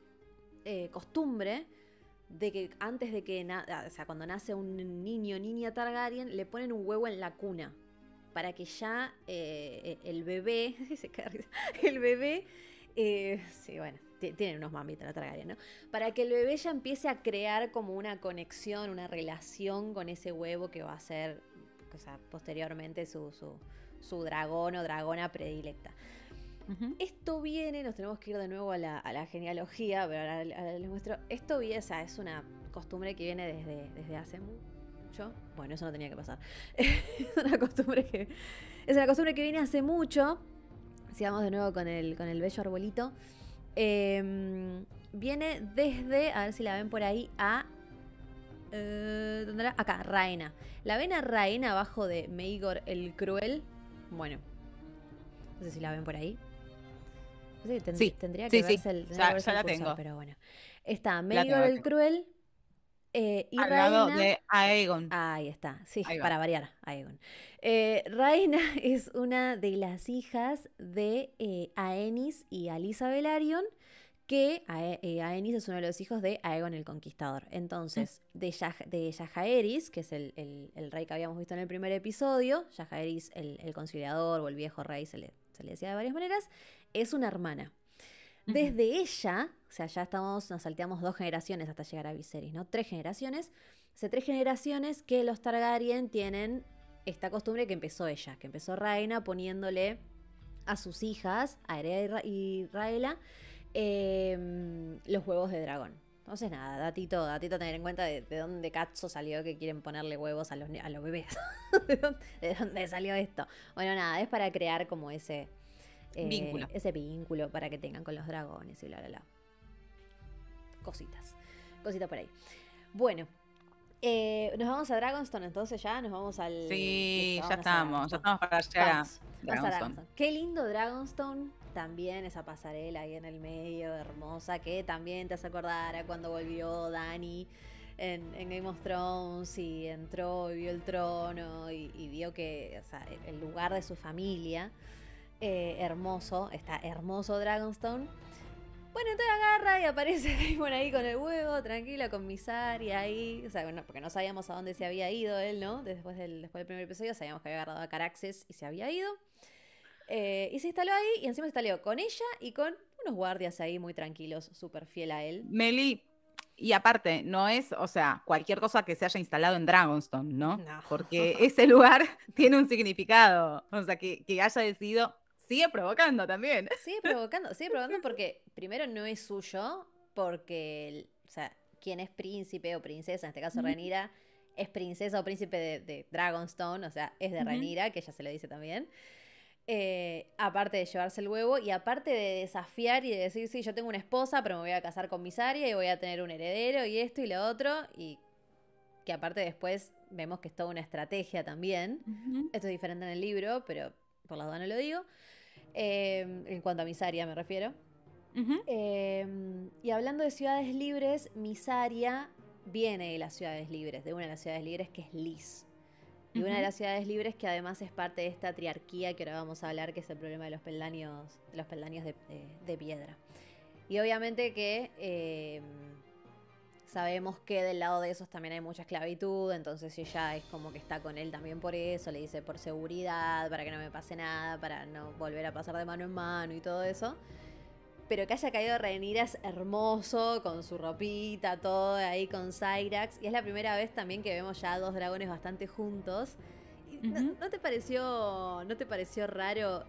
[SPEAKER 1] costumbre de que antes de que, o sea, cuando nace un niño o niña Targaryen, le ponen un huevo en la cuna. Para que ya el bebé, el bebé, sí, bueno, tienen unos mamitas la Targaryen, ¿no? Para que el bebé ya empiece a crear como una conexión, una relación con ese huevo que va a ser, o sea, posteriormente su dragón o dragona predilecta.
[SPEAKER 2] Ujú.
[SPEAKER 1] Esto viene, nos tenemos que ir de nuevo a la genealogía, pero ahora les muestro. Esto viene, o sea, es una costumbre que viene desde hace mucho. Bueno, eso no tenía que pasar. Es una costumbre que viene hace mucho. Sigamos de nuevo con el bello arbolito. Viene desde, a ver si la ven por ahí, ¿dónde era? Acá, Rhaena. La ven a Rhaena abajo de Maegor el Cruel. Bueno, no sé si la ven por ahí. No sé,
[SPEAKER 2] Sí,
[SPEAKER 1] tendría que
[SPEAKER 2] sí,
[SPEAKER 1] verse el,
[SPEAKER 2] ya
[SPEAKER 1] verse el
[SPEAKER 2] la
[SPEAKER 1] cursor,
[SPEAKER 2] tengo.
[SPEAKER 1] pero bueno. Está
[SPEAKER 2] La
[SPEAKER 1] Maegor
[SPEAKER 2] tengo, la
[SPEAKER 1] el
[SPEAKER 2] tengo.
[SPEAKER 1] Cruel y
[SPEAKER 2] Al lado
[SPEAKER 1] Rhaena.
[SPEAKER 2] de Aegon.
[SPEAKER 1] Ahí está, sí,
[SPEAKER 2] Ahí va.
[SPEAKER 1] para variar, Aegon. Rhaena es una de las hijas de Aenys y Alyssa Velaryon, que Aenys es uno de los hijos de Aegon el Conquistador. Entonces, de Jaehaerys, que es el rey que habíamos visto en el primer episodio, Jaehaerys el conciliador o el viejo rey, se le decía de varias maneras, es una hermana. Desde ella, o sea, ya nos salteamos 2 generaciones hasta llegar a Viserys, ¿no? 3 generaciones. Hace 3 generaciones que los Targaryen tienen esta costumbre que empezó ella, que empezó Rhaena poniéndole a sus hijas, a Aerea y Rhaela, los huevos de dragón. Entonces nada, datito a tener en cuenta de dónde cazzo salió que quieren ponerle huevos a los bebés. ¿De dónde salió esto? Bueno, nada, es para crear como ese vínculo para que tengan con los dragones y bla, bla, bla. Cositas por ahí. Bueno, Nos vamos a Dragonstone, entonces ya nos vamos al...
[SPEAKER 2] Sí,
[SPEAKER 1] Listo,
[SPEAKER 2] ya
[SPEAKER 1] vámonos a
[SPEAKER 2] estamos para llegar a
[SPEAKER 1] Vamos a
[SPEAKER 2] Dragonstone.
[SPEAKER 1] Dragonstone. Qué lindo Dragonstone. También esa pasarela ahí en el medio, hermosa, que también te hace acordar a cuando volvió Dany en Game of Thrones y entró y vio el trono y vio que, o sea, el lugar de su familia. Hermoso, está hermoso Dragonstone. Bueno, entonces agarra y aparece Daemon ahí con el huevo, tranquila, con Mysaria ahí. O sea, bueno, porque no sabíamos a dónde se había ido él, ¿no? Después del primer episodio sabíamos que había agarrado a Caraxes y se había ido. Y se instaló ahí y encima se instaló con ella y con unos guardias ahí muy tranquilos, súper fiel a él.
[SPEAKER 2] Meli, y aparte, no es, o sea, cualquier cosa que se haya instalado en Dragonstone, ¿no?
[SPEAKER 1] No.
[SPEAKER 2] Porque ese lugar tiene un significado. O sea, que haya decidido, sigue provocando también.
[SPEAKER 1] Sigue provocando porque primero no es suyo, porque, o sea, quien es príncipe o princesa, en este caso Rhaenyra, es princesa o príncipe de Dragonstone, o sea, es de Rhaenyra, que ella se lo dice también. Aparte de llevarse el huevo y aparte de desafiar y de decir, sí, yo tengo una esposa, pero me voy a casar con Mysaria y voy a tener un heredero y esto y lo otro, y que aparte después vemos que es toda una estrategia también. Esto es diferente en el libro, pero por las dudas no lo digo. En cuanto a Mysaria me refiero. Y hablando de ciudades libres, Mysaria viene de las ciudades libres, de una de las ciudades libres que es Lys. Y una de las ciudades libres que además es parte de esta triarquía que ahora vamos a hablar, que es el problema de los peldaños de piedra. Y obviamente que sabemos que del lado de esos también hay mucha esclavitud, entonces ella es como que está con él también por eso, le dice por seguridad, para que no me pase nada, para no volver a pasar de mano en mano y todo eso. Pero que haya caído Rhaenyra es hermoso, con su ropita, todo ahí con Syrax. Y es la primera vez también que vemos ya dos dragones bastante juntos. ¿No te pareció raro?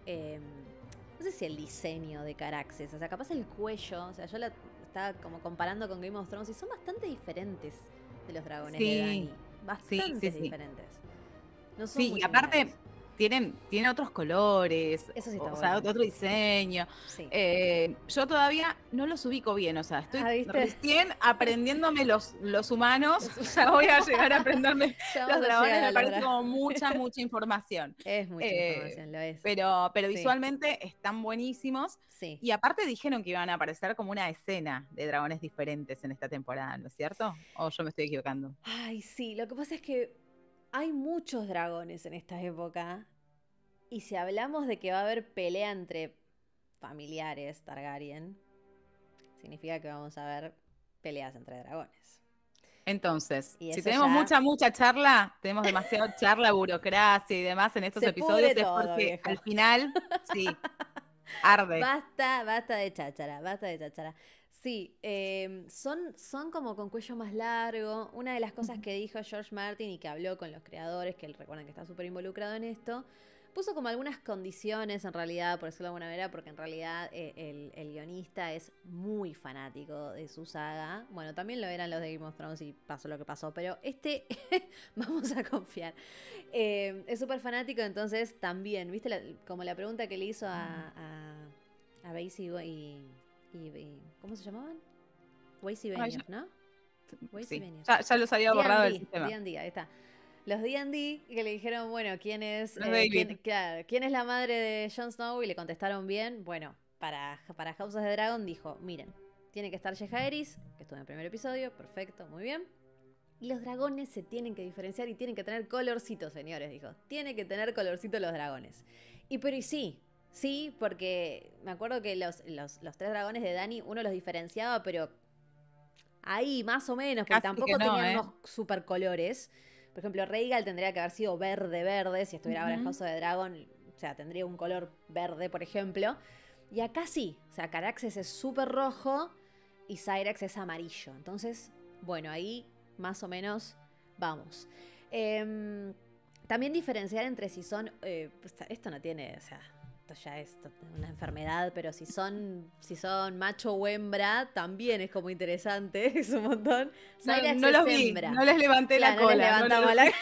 [SPEAKER 1] No sé si el diseño de Caraxes, o sea, capaz el cuello, o sea, yo la estaba como comparando con Game of Thrones y son bastante diferentes de los dragones de Dany. Bastante diferentes. No son muy
[SPEAKER 2] y aparte...
[SPEAKER 1] similares.
[SPEAKER 2] Tienen otros colores,
[SPEAKER 1] Eso sí está
[SPEAKER 2] o sea,
[SPEAKER 1] bueno.
[SPEAKER 2] otro diseño.
[SPEAKER 1] Sí.
[SPEAKER 2] Yo todavía no los ubico bien, o sea, estoy
[SPEAKER 1] ¿viste?
[SPEAKER 2] recién aprendiéndome los humanos. Ya voy a llegar a aprenderme los dragones, me parece como mucha información.
[SPEAKER 1] Es mucha información, lo es.
[SPEAKER 2] Pero
[SPEAKER 1] Sí.
[SPEAKER 2] visualmente están buenísimos.
[SPEAKER 1] Sí.
[SPEAKER 2] Y aparte dijeron que iban a aparecer como una escena de dragones diferentes en esta temporada, ¿no es cierto? ¿O yo me estoy equivocando?
[SPEAKER 1] Ay, sí, lo que pasa es que hay muchos dragones en esta época. Y si hablamos de que va a haber pelea entre familiares Targaryen, significa que vamos a ver peleas entre dragones.
[SPEAKER 2] Entonces,
[SPEAKER 1] Y
[SPEAKER 2] si
[SPEAKER 1] eso
[SPEAKER 2] tenemos
[SPEAKER 1] ya...
[SPEAKER 2] mucha charla, tenemos demasiada charla, burocracia y demás en estos
[SPEAKER 1] Se
[SPEAKER 2] episodios,
[SPEAKER 1] pudre
[SPEAKER 2] es
[SPEAKER 1] todo,
[SPEAKER 2] porque
[SPEAKER 1] vieja.
[SPEAKER 2] al final, sí, arde.
[SPEAKER 1] Basta de cháchara, basta de cháchara. Sí, son como con cuello más largo. Una de las cosas que dijo George Martin y que habló con los creadores, que recuerden que está súper involucrado en esto, puso como algunas condiciones en realidad, por decirlo de alguna manera, porque en realidad el guionista es muy fanático de su saga. Bueno, también lo eran los de Game of Thrones y pasó lo que pasó, pero vamos a confiar. Es súper fanático, entonces también, ¿viste? Como la pregunta que le hizo a Basie y ¿cómo se llamaban? Weiss y Benioff, ¿no? Weiss y Benioff.
[SPEAKER 2] Ya los había borrado del sistema.
[SPEAKER 1] D&D, ahí está. Los D&D que le dijeron, bueno, ¿quién es la madre de Jon Snow? Y le contestaron bien. Bueno, para House of the Dragon dijo, miren, tiene que estar Jaehaerys, que estuvo en el primer episodio, perfecto, muy bien. Y los dragones se tienen que diferenciar y tienen que tener colorcitos, señores, dijo. Tiene que tener colorcitos los dragones. Y sí, porque me acuerdo que los tres dragones de Dany, uno los diferenciaba, pero ahí más o menos, porque tampoco tenían unos super colores. Por ejemplo, Rhaegal tendría que haber sido verde, si estuviera ahora en House of the Dragon, o sea, tendría un color verde, por ejemplo. Y acá sí, o sea, Caraxes es súper rojo y Syrax es amarillo. Entonces, bueno, ahí más o menos vamos. También diferenciar entre si son... esto no tiene... O sea, esto ya es una enfermedad, pero si son macho o hembra, también es como interesante. Es un montón. Syrax
[SPEAKER 2] no los vi,
[SPEAKER 1] hembra.
[SPEAKER 2] no les levanté la cola.
[SPEAKER 1] No les levantamos la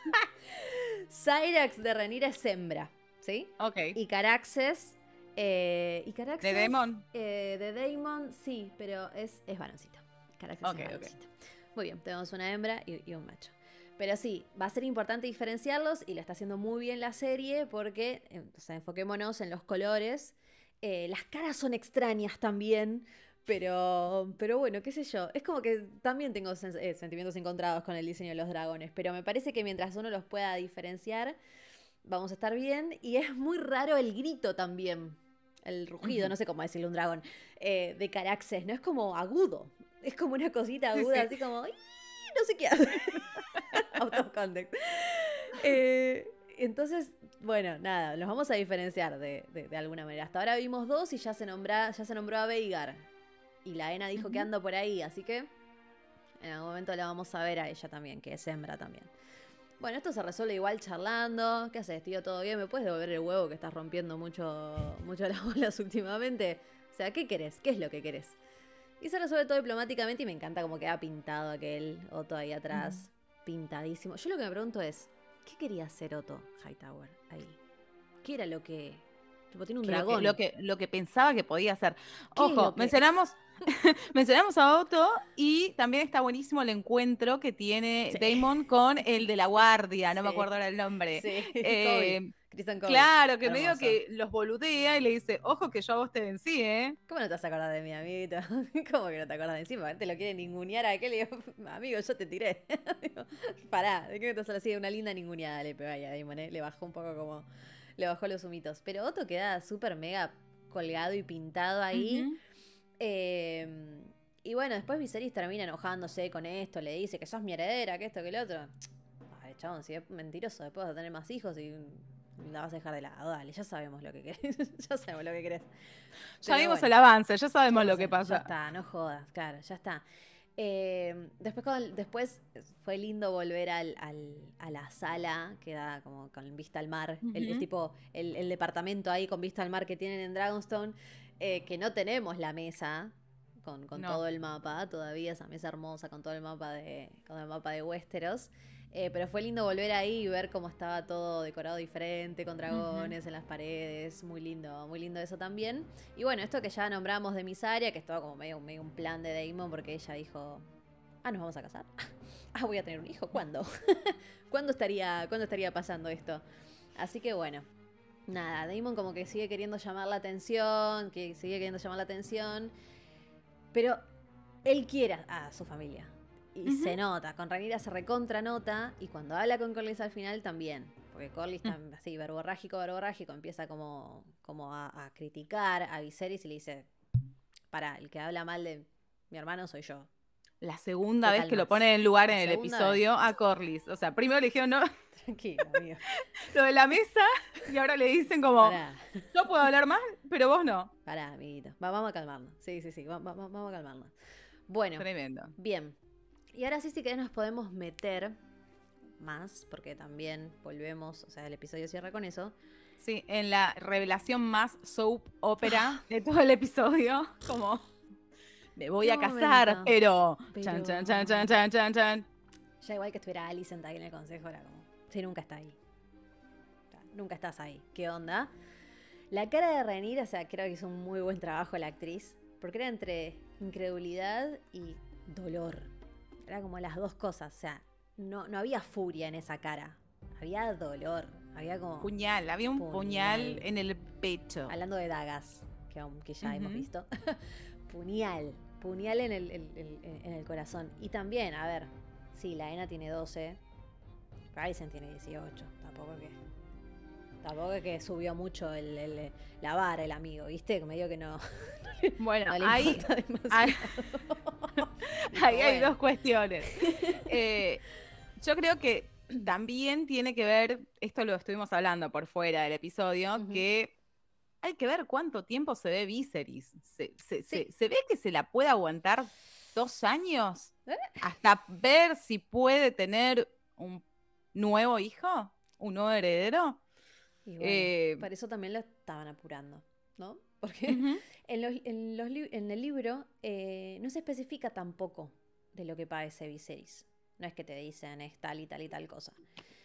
[SPEAKER 1] Syrax de Rhaenyra es hembra, ¿sí?
[SPEAKER 2] Ok.
[SPEAKER 1] Y Caraxes... ¿De
[SPEAKER 2] Daemon?
[SPEAKER 1] De Daemon, sí, pero es varoncito. Caraxes es varoncito. Muy bien, tenemos una hembra y un macho. Pero sí, va a ser importante diferenciarlos y lo está haciendo muy bien la serie porque, o sea, enfoquémonos en los colores. Las caras son extrañas también, pero bueno, qué sé yo. Es como que también tengo sentimientos encontrados con el diseño de los dragones, pero me parece que mientras uno los pueda diferenciar, vamos a estar bien. Y es muy raro el grito también, el rugido, no sé cómo decirle a un dragón, de Caraxes, ¿no? Es como agudo, es como una cosita aguda,
[SPEAKER 2] Sí.
[SPEAKER 1] así como, "Ay, no sé qué hace". Out of context. Entonces, bueno, nada, los vamos a diferenciar de alguna manera. Hasta ahora vimos dos y ya se nombró a Veigar. Y la Ena dijo que anda por ahí, así que en algún momento la vamos a ver a ella también, que es hembra también. Bueno, esto se resuelve igual charlando. ¿Qué haces, tío? ¿Todo bien? ¿Me puedes devolver el huevo que estás rompiendo mucho las bolas últimamente? O sea, ¿qué querés? ¿Qué es lo que querés? Y se resuelve todo diplomáticamente y me encanta como queda pintado aquel Otto ahí atrás. Pintadísimo. Yo lo que me pregunto es, ¿qué quería hacer Otto Hightower ahí? ¿Qué era lo que...? Tipo, tiene un dragón.
[SPEAKER 2] Lo que pensaba que podía hacer.
[SPEAKER 1] ¿Qué es
[SPEAKER 2] Ojo,
[SPEAKER 1] lo que...?
[SPEAKER 2] mencionamos a Otto y también está buenísimo el encuentro que tiene
[SPEAKER 1] Sí.
[SPEAKER 2] Daemon con el de la guardia, no me
[SPEAKER 1] Sí.
[SPEAKER 2] acuerdo ahora el nombre.
[SPEAKER 1] Sí, Kobe. Kristen Kobe.
[SPEAKER 2] Claro, que medio
[SPEAKER 1] Hermoso.
[SPEAKER 2] que los boludea y le dice, ojo que yo a vos te vencí, ¿eh?
[SPEAKER 1] ¿Cómo no te vas a acordar de mi amiguito? ¿Cómo que no te acordás de encima? Te lo quiere ningunear a aquel y digo, amigo, yo te tiré. Digo, pará, ¿de qué me estás hablando así? De una linda ninguneada le pegó ahí a Daemon, ¿eh? Le bajó un poco como... Le bajó los humitos. Pero Otto queda súper mega colgado y pintado ahí. Y bueno, después Viserys termina enojándose con esto. Le dice que sos mi heredera, que esto, que lo otro. Ay, chabón, si es mentiroso, después vas a tener más hijos y... la vas a dejar de lado, dale, ya sabemos lo que querés. Ya sabemos lo que querés.
[SPEAKER 2] Ya vimos el avance, ya sabemos
[SPEAKER 1] Ya
[SPEAKER 2] lo que pasa.
[SPEAKER 1] Ya está, no jodas, claro, ya está. Después fue lindo volver a la sala que da como con vista al mar. El tipo, el departamento ahí con vista al mar que tienen en Dragonstone. Que no tenemos la mesa con
[SPEAKER 2] No.
[SPEAKER 1] todo el mapa todavía, esa mesa hermosa con todo el mapa de Westeros. Pero fue lindo volver ahí y ver cómo estaba todo decorado diferente, con dragones en las paredes. Muy lindo eso también. Y bueno, esto que ya nombramos de Mysaria, que estaba como medio un plan de Daemon, porque ella dijo, ¿nos vamos a casar? ¿Voy a tener un hijo? ¿Cuándo? ¿Cuándo estaría pasando esto? Así que bueno, nada, Daemon como que sigue queriendo llamar la atención, pero él quiere a su familia. Y se nota, con Rhaenyra se recontra nota, y cuando habla con Corlys al final también, porque Corlys está así verborrágico, empieza como a criticar a Viserys y le dice, pará, el que habla mal de mi hermano soy yo.
[SPEAKER 2] La segunda vez que lo pone en lugar en el episodio
[SPEAKER 1] vez.
[SPEAKER 2] a Corlys. O sea, primero le dijeron, no,
[SPEAKER 1] tranquilo, amigo.
[SPEAKER 2] Lo de la mesa, y ahora le dicen como,
[SPEAKER 1] Pará.
[SPEAKER 2] yo puedo hablar más, pero vos no.
[SPEAKER 1] Pará, amiguito. Vamos a calmarnos. Sí. Vamos a calmarnos. Bueno.
[SPEAKER 2] Tremendo.
[SPEAKER 1] Bien. Y ahora sí, si querés, nos podemos meter más, porque también volvemos, o sea, el episodio cierra con eso.
[SPEAKER 2] Sí, en la revelación más soap opera de todo el episodio, como, me voy a casar, pero... Chan, chan, chan, chan, chan, chan, chan.
[SPEAKER 1] Ya igual que estuviera Alicent ahí en el consejo, era como, sí, nunca está ahí. O sea, nunca estás ahí. ¿Qué onda? La cara de Rhaenyra, o sea, creo que hizo un muy buen trabajo la actriz, porque era entre incredulidad y dolor. Era como las dos cosas, o sea, no había furia en esa cara, había dolor, había como...
[SPEAKER 2] Puñal, había un puñal en el pecho.
[SPEAKER 1] Hablando de dagas, que ya hemos visto. puñal en el corazón. Y también, a ver, sí, la Ena tiene 12, pero Alicent tiene 18, tampoco es que subió mucho la vara el amigo, ¿viste? Medio que no...
[SPEAKER 2] Bueno,
[SPEAKER 1] no le
[SPEAKER 2] ahí hay dos cuestiones. Yo creo que también tiene que ver, esto lo estuvimos hablando por fuera del episodio, que hay que ver cuánto tiempo se ve Viserys. ¿Se ve que se la puede aguantar 2 años? Hasta ver si puede tener un nuevo hijo, un nuevo heredero.
[SPEAKER 1] Y bueno, por eso también lo estaban apurando, ¿no? Porque en el libro no se especifica tampoco de lo que padece Viserys. No es que te dicen es tal y tal y tal cosa.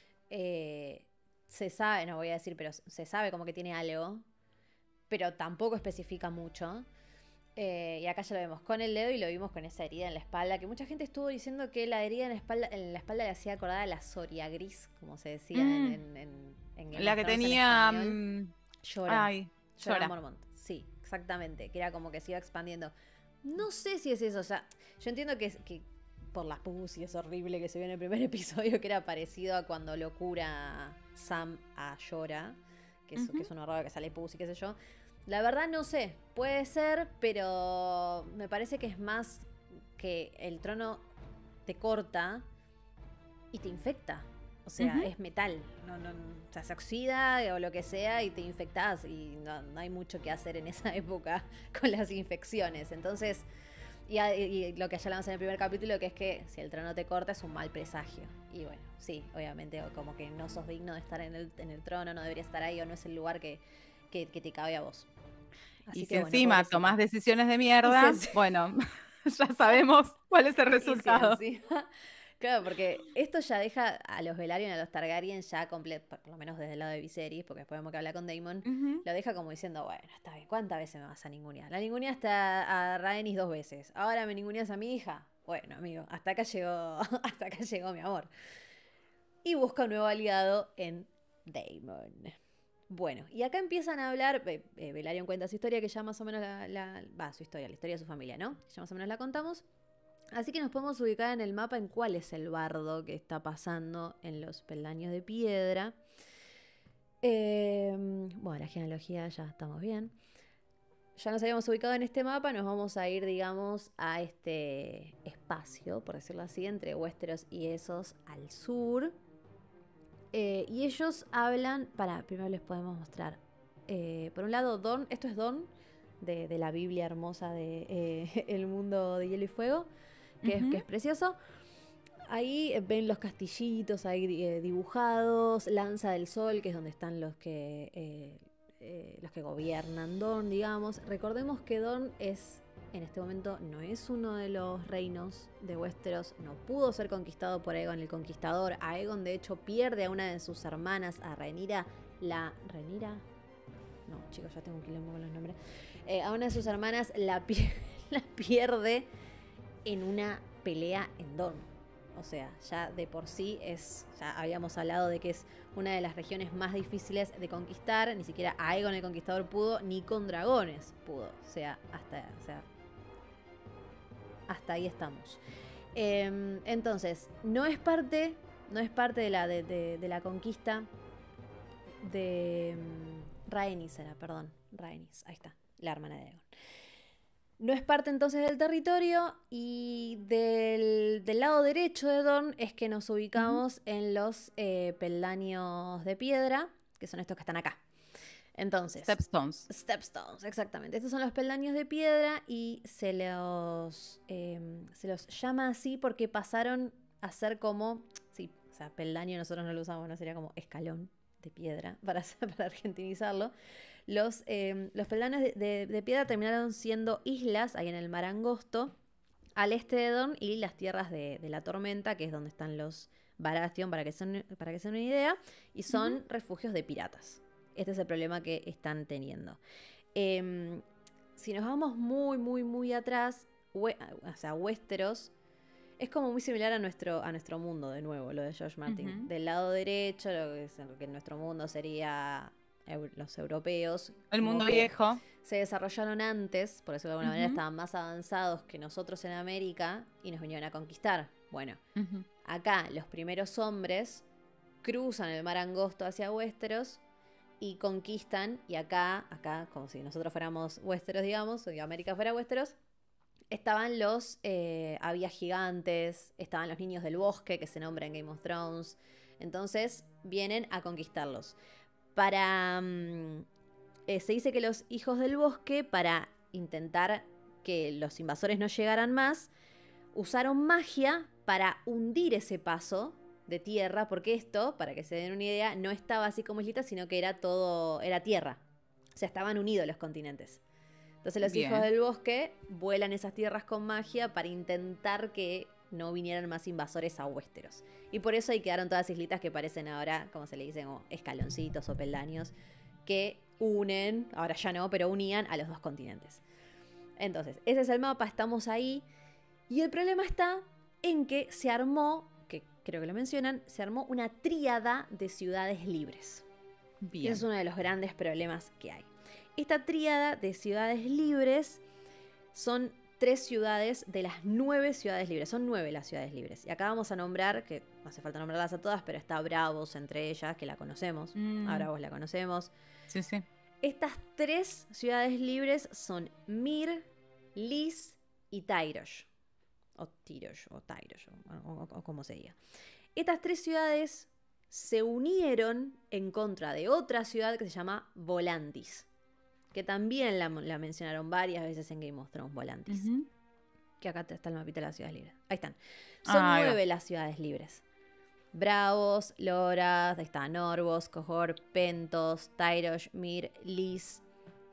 [SPEAKER 1] Se sabe, no voy a decir, pero se sabe como que tiene algo, pero tampoco especifica mucho. Y acá ya lo vemos con el dedo y lo vimos con esa herida en la espalda, que mucha gente estuvo diciendo que la herida en la espalda le hacía acordar a la Soria Gris, como se decía en Game
[SPEAKER 2] La
[SPEAKER 1] of
[SPEAKER 2] que
[SPEAKER 1] Thrones en
[SPEAKER 2] tenía...
[SPEAKER 1] español. Llora.
[SPEAKER 2] Ay,
[SPEAKER 1] Llora
[SPEAKER 2] llora.
[SPEAKER 1] Mormont. Sí, exactamente. Que era como que se iba expandiendo. No sé si es eso. O sea, yo entiendo que por las pus y es horrible que se vio en el primer episodio, que era parecido a cuando lo cura Sam a Llora, que es un horror que sale pus y qué sé yo. La verdad no sé, puede ser, pero me parece que es más que el trono te corta y te infecta. O sea, es metal. O sea, se oxida o lo que sea y te infectás. Y no hay mucho que hacer en esa época con las infecciones. Entonces, y lo que ya hablamos en el primer capítulo, que es que si el trono te corta es un mal presagio. Y bueno, sí, obviamente, como que no sos digno de estar en el trono, no deberías estar ahí o no es el lugar que te cabe a vos. Así
[SPEAKER 2] Y
[SPEAKER 1] que,
[SPEAKER 2] si
[SPEAKER 1] bueno,
[SPEAKER 2] encima
[SPEAKER 1] pobrecito.
[SPEAKER 2] tomás decisiones de mierda, bueno, ya sabemos cuál es el
[SPEAKER 1] Y si
[SPEAKER 2] resultado.
[SPEAKER 1] encima... Claro, porque esto ya deja a los Velaryon y a los Targaryen ya por lo menos desde el lado de Viserys, porque después vemos que habla con Daemon, lo deja como diciendo, bueno, está bien, ¿cuántas veces me vas a ningunear? La ninguneaste a Rhaenys 2 veces, ahora me ninguneas a mi hija. Bueno, amigo, hasta acá llegó mi amor. Y busca un nuevo aliado en Daemon. Bueno, y acá empiezan a hablar, Velaryon cuenta su historia, que ya más o menos la historia de su familia, ¿no? Ya más o menos la contamos. Así que nos podemos ubicar en el mapa en cuál es el bardo que está pasando en los peldaños de piedra. Bueno, la genealogía ya estamos bien. Ya nos habíamos ubicado en este mapa, nos vamos a ir, digamos, a este espacio, por decirlo así, entre Westeros y Essos al sur. Y ellos hablan, primero les podemos mostrar. Por un lado, Dorn, esto es Dorn, de la Biblia hermosa de El Mundo de Hielo y Fuego, que es precioso. Ahí ven los castillitos ahí dibujados, Lanza del Sol, que es donde están los que gobiernan Dorn, digamos. Recordemos que Dorn en este momento no es uno de los reinos de Westeros, no pudo ser conquistado por Aegon el Conquistador. Aegon de hecho pierde a una de sus hermanas, a Rhaenyra. ¿Rhaenyra? No, chicos, ya tengo un quilombo con los nombres. A una de sus hermanas la pierde en una pelea en Dorne. O sea, ya de por sí ya habíamos hablado de que es una de las regiones más difíciles de conquistar. Ni siquiera Aegon el Conquistador pudo, ni con dragones pudo. O sea, hasta ahí estamos. Entonces, no es parte de la conquista de Rhaenys, Rhaenys, ahí está, la hermana de Aegon. No es parte entonces del territorio y del lado derecho de Dorne es que nos ubicamos en los peldaños de piedra, que son estos que están acá. Entonces, Stepstones, exactamente. Estos son los peldaños de piedra y se los llama así porque pasaron a ser como, sí, o sea, peldaño nosotros no lo usamos, no sería como escalón de piedra para argentinizarlo. Los peldaños de piedra terminaron siendo islas ahí en el mar Angosto, al este de Dorne y las tierras de la tormenta, que es donde están los Baratheon, para que se den una idea, y son refugios de piratas. Este es el problema que están teniendo. Si nos vamos muy, muy, muy atrás, o sea, Westeros es como muy similar a nuestro mundo, de nuevo, lo de George Martin. Del lado derecho, lo que en nuestro mundo sería los europeos.
[SPEAKER 2] El mundo viejo.
[SPEAKER 1] Se desarrollaron antes, por eso de alguna manera estaban más avanzados que nosotros en América y nos vinieron a conquistar. Bueno, acá los primeros hombres cruzan el mar Angosto hacia Westeros y conquistan, y acá, como si nosotros fuéramos Westeros, digamos, o América fuera Westeros, estaban había gigantes, estaban los niños del bosque, que se nombra en Game of Thrones. Entonces vienen a conquistarlos. Se dice que los hijos del bosque, para intentar que los invasores no llegaran más, usaron magia para hundir ese paso de tierra, porque esto, para que se den una idea, no estaba así como islita, sino que era tierra. O sea, estaban unidos los continentes. Entonces los hijos del bosque vuelan esas tierras con magia para intentar que no vinieran más invasores a Westeros. Y por eso ahí quedaron todas islitas que parecen ahora, como se le dicen, como escaloncitos o peldaños, que unen, ahora ya no, pero unían a los dos continentes. Entonces, ese es el mapa, estamos ahí. Y el problema está en que se armó, que creo que lo mencionan, se armó una tríada de ciudades libres.
[SPEAKER 2] Bien.
[SPEAKER 1] Ese es uno de los grandes problemas que hay. Esta tríada de ciudades libres son 3 ciudades de las 9 ciudades libres. Son 9 las ciudades libres. Y acá vamos a nombrar, que no hace falta nombrarlas a todas, pero está Bravos entre ellas, que la conocemos. A Bravos la conocemos.
[SPEAKER 2] Sí, sí.
[SPEAKER 1] Estas 3 ciudades libres son Mir, Lis y Tyrosh. O Tyrosh, o como se diga. Estas 3 ciudades se unieron en contra de otra ciudad que se llama Volantis. Que también la mencionaron varias veces en Game of Thrones, Volantis. Que acá está el mapita de las ciudades libres. Ahí están. Son 9 las ciudades libres. Bravos, Loras, ahí está Norvos, Qohor, Pentos, Tyrosh, Mir, Lis.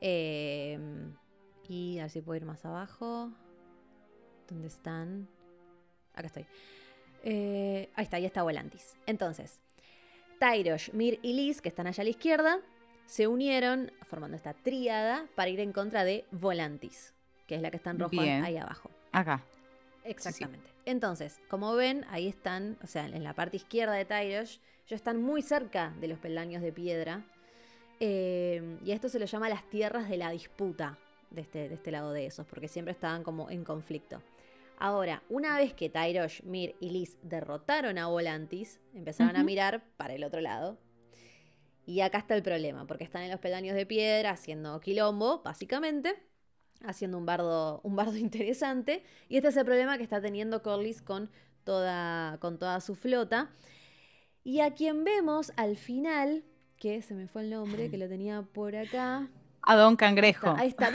[SPEAKER 1] Y a ver si puedo ir más abajo. ¿Dónde están? Acá estoy. Ahí está Volantis. Entonces, Tyrosh, Mir y Lis, que están allá a la izquierda, se unieron formando esta tríada para ir en contra de Volantis, que es la que está en rojo ahí abajo.
[SPEAKER 2] Acá.
[SPEAKER 1] Exactamente. Sí. Entonces, como ven, ahí están, o sea, en la parte izquierda de Tyrosh, ellos están muy cerca de los peldaños de piedra. Y a esto se lo llama las tierras de la disputa de este lado de esos, porque siempre estaban como en conflicto. Ahora, una vez que Tyrosh, Mir y Lis derrotaron a Volantis, empezaron a mirar para el otro lado. Y acá está el problema, porque están en los peldaños de piedra haciendo quilombo, básicamente, haciendo un bardo interesante. Y este es el problema que está teniendo Corlys con toda su flota. Y a quien vemos al final, que se me fue el nombre, que lo tenía por acá.
[SPEAKER 2] A Don Cangrejo.
[SPEAKER 1] Ahí está.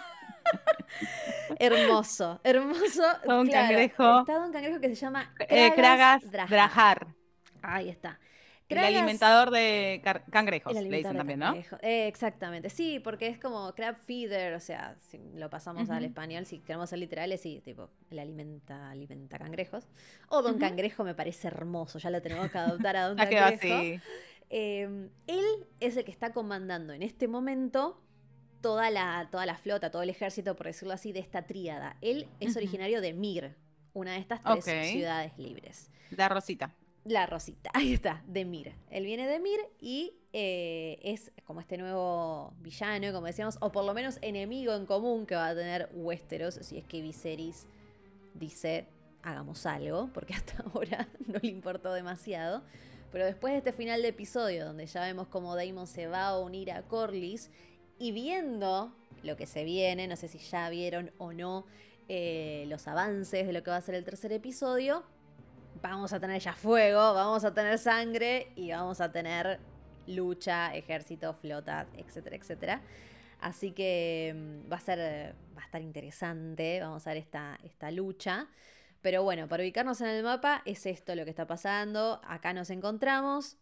[SPEAKER 1] Hermoso.
[SPEAKER 2] Don Cangrejo.
[SPEAKER 1] Está Don Cangrejo que se llama
[SPEAKER 2] Kragas Drahar.
[SPEAKER 1] Ahí está.
[SPEAKER 2] Kragas, el alimentador de cangrejos, le dicen también, ¿no?
[SPEAKER 1] Exactamente, sí, porque es como crab feeder, o sea, si lo pasamos al español, si queremos ser literales, sí, tipo, él alimenta cangrejos. O Don Cangrejo me parece hermoso, ya lo tenemos que adoptar a Don Cangrejo.
[SPEAKER 2] Así.
[SPEAKER 1] Él es el que está comandando en este momento toda la flota, todo el ejército, por decirlo así, de esta tríada. Él es originario de Mir, una de estas 3 ciudades libres.
[SPEAKER 2] La Rosita,
[SPEAKER 1] ahí está, de Mir. Él viene de Mir y es como este nuevo villano, como decíamos, o por lo menos enemigo en común que va a tener Westeros, si es que Viserys dice, hagamos algo, porque hasta ahora no le importó demasiado. Pero después de este final de episodio, donde ya vemos cómo Daemon se va a unir a Corlys, y viendo lo que se viene, no sé si ya vieron o no los avances de lo que va a ser el 3er episodio, vamos a tener ya fuego, vamos a tener sangre y vamos a tener lucha, ejército, flota, etcétera, etcétera. Así que va a estar interesante, vamos a ver esta lucha. Pero bueno, para ubicarnos en el mapa es esto lo que está pasando. Acá nos encontramos.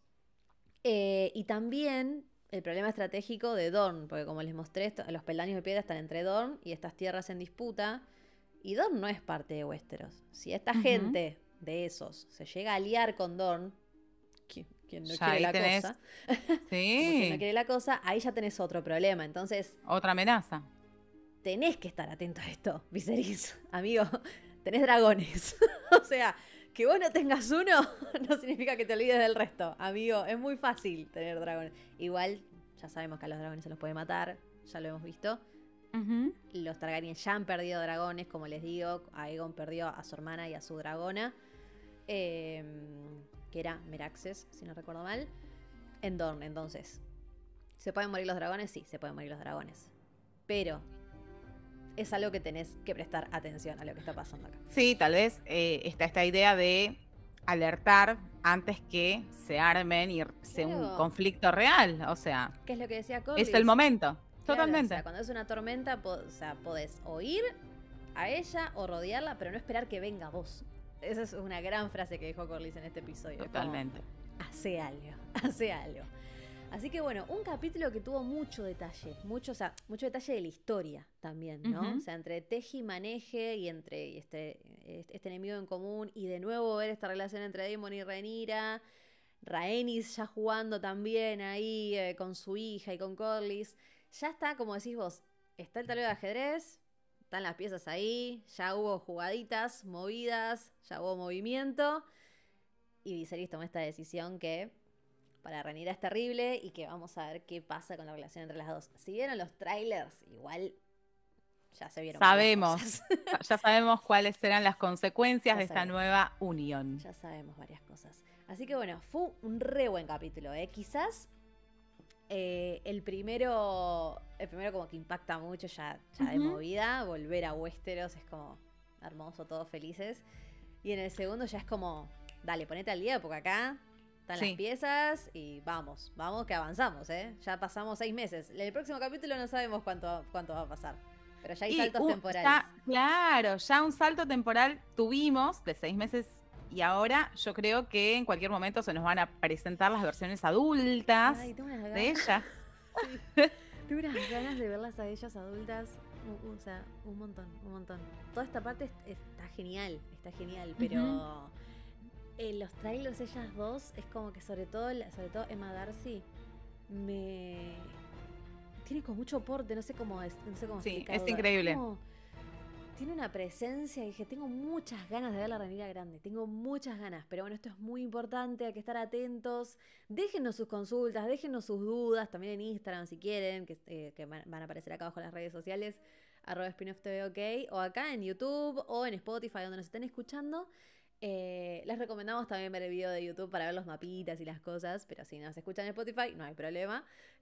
[SPEAKER 1] Y también el problema estratégico de Dorne, porque como les mostré, los peldaños de piedra están entre Dorne y estas tierras en disputa. Y Dorne no es parte de Westeros. Si esta gente de esos se llega a aliar con Dorne, quien no quiere la cosa, quien no quiere la cosa, ahí ya tenés otro problema. Entonces,
[SPEAKER 2] otra amenaza.
[SPEAKER 1] Tenés que estar atento a esto, Viserys, amigo. Tenés dragones. O sea, que vos no tengas uno no significa que te olvides del resto, amigo. Es muy fácil tener dragones. Igual, ya sabemos que a los dragones se los puede matar, ya lo hemos visto. Los Targaryen ya han perdido dragones, como les digo. Aegon perdió a su hermana y a su dragona, que era Meraxes, si no recuerdo mal, en Dorne. Entonces, ¿se pueden morir los dragones? Sí, se pueden morir los dragones. Pero es algo que tenés que prestar atención a lo que está pasando acá.
[SPEAKER 2] Sí, tal vez está esta idea de alertar antes que se armen y sea un conflicto real. O sea,
[SPEAKER 1] ¿qué es lo que decía Corlys?
[SPEAKER 2] Es el momento.
[SPEAKER 1] Claro,
[SPEAKER 2] totalmente.
[SPEAKER 1] O sea, cuando es una tormenta, podés o ir a ella o rodearla, pero no esperar que venga vos. Esa es una gran frase que dijo Corlys en este episodio.
[SPEAKER 2] Totalmente.
[SPEAKER 1] Como, hace algo. Así que bueno, un capítulo que tuvo mucho detalle, mucho detalle de la historia también, ¿no? O sea, entre teje y maneje y entre este enemigo en común, y de nuevo ver esta relación entre Daemon y Rhaenyra, Rhaenys ya jugando también ahí con su hija y con Corlys. Ya está, como decís vos, está el tablero de ajedrez, están las piezas ahí, ya hubo jugaditas, movidas, ya hubo movimiento. Y Viserys tomó esta decisión que para Rhaenyra es terrible y que vamos a ver qué pasa con la relación entre las dos. Si vieron los trailers, igual ya se vieron
[SPEAKER 2] Sabemos,
[SPEAKER 1] varias cosas.
[SPEAKER 2] ya sabemos cuáles serán las consecuencias
[SPEAKER 1] Ya
[SPEAKER 2] de esta
[SPEAKER 1] sabemos.
[SPEAKER 2] nueva unión.
[SPEAKER 1] Ya sabemos varias cosas. Así que bueno, fue un re buen capítulo, ¿eh? Quizás el primero como que impacta mucho ya de movida. Volver a Westeros es como hermoso, todos felices. Y en el segundo ya es como, dale, ponete al día porque acá están las piezas y vamos que avanzamos, ¿eh? Ya pasamos 6 meses. En el próximo capítulo no sabemos cuánto va a pasar. Pero ya hay saltos temporales.
[SPEAKER 2] Claro, ya un salto temporal tuvimos de 6 meses y ahora yo creo que en cualquier momento se nos van a presentar las versiones adultas de ellas.
[SPEAKER 1] Sí. Tengo unas ganas de verlas a ellas adultas. O sea, un montón. Toda esta parte está genial, pero en los trailers ellas dos es como que sobre todo Emma Darcy tiene como mucho porte, no sé cómo
[SPEAKER 2] Sí, es increíble.
[SPEAKER 1] Tiene una presencia y dije, tengo muchas ganas de ver la Rhaenyra grande, tengo muchas ganas, pero bueno, esto es muy importante, hay que estar atentos, déjennos sus consultas, déjennos sus dudas, también en Instagram si quieren, que van a aparecer acá abajo en las redes sociales, @spinofftv, o acá en YouTube o en Spotify, donde nos estén escuchando. Les recomendamos también ver el video de YouTube para ver los mapitas y las cosas, pero si nos escuchan en Spotify, no hay problema.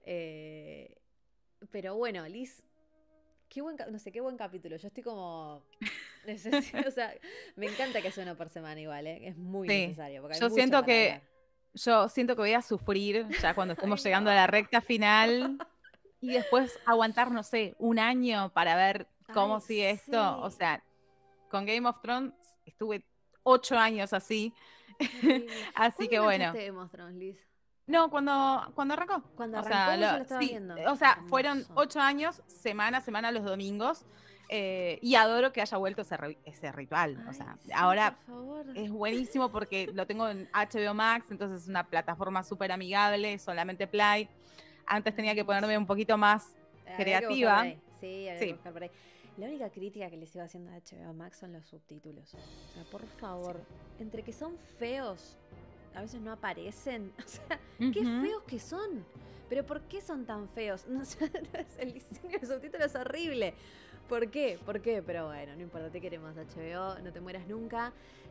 [SPEAKER 1] Pero bueno, Liz, qué buen capítulo. Yo estoy como... o sea, me encanta que sea uno por semana igual, ¿eh? Es muy necesario. Porque
[SPEAKER 2] yo siento que voy a sufrir ya cuando estemos llegando a la recta final y después aguantar, no sé, un año para ver cómo sigue esto. O sea, con Game of Thrones estuve 8 años así. Así que bueno.
[SPEAKER 1] ¿Cuándo Game of Thrones, Liz?
[SPEAKER 2] No, cuando arrancó.
[SPEAKER 1] Cuando arrancó yo lo estaba viendo.
[SPEAKER 2] O sea, fueron 8 años, semana a semana, los domingos. Y adoro que haya vuelto ese ritual.
[SPEAKER 1] Ay,
[SPEAKER 2] o sea,
[SPEAKER 1] sí,
[SPEAKER 2] ahora
[SPEAKER 1] por favor.
[SPEAKER 2] es buenísimo porque lo tengo en HBO Max, entonces es una plataforma súper amigable, solamente Play. Antes tenía que ponerme un poquito más creativa.
[SPEAKER 1] Había que buscar por ahí. La única crítica que les sigo haciendo a HBO Max son los subtítulos. O sea, por favor, entre que son feos, a veces no aparecen. O sea, qué feos que son. Pero ¿por qué son tan feos? No sé, el diseño de subtítulos es horrible. ¿Por qué? Pero bueno, no importa, te queremos HBO, no te mueras nunca.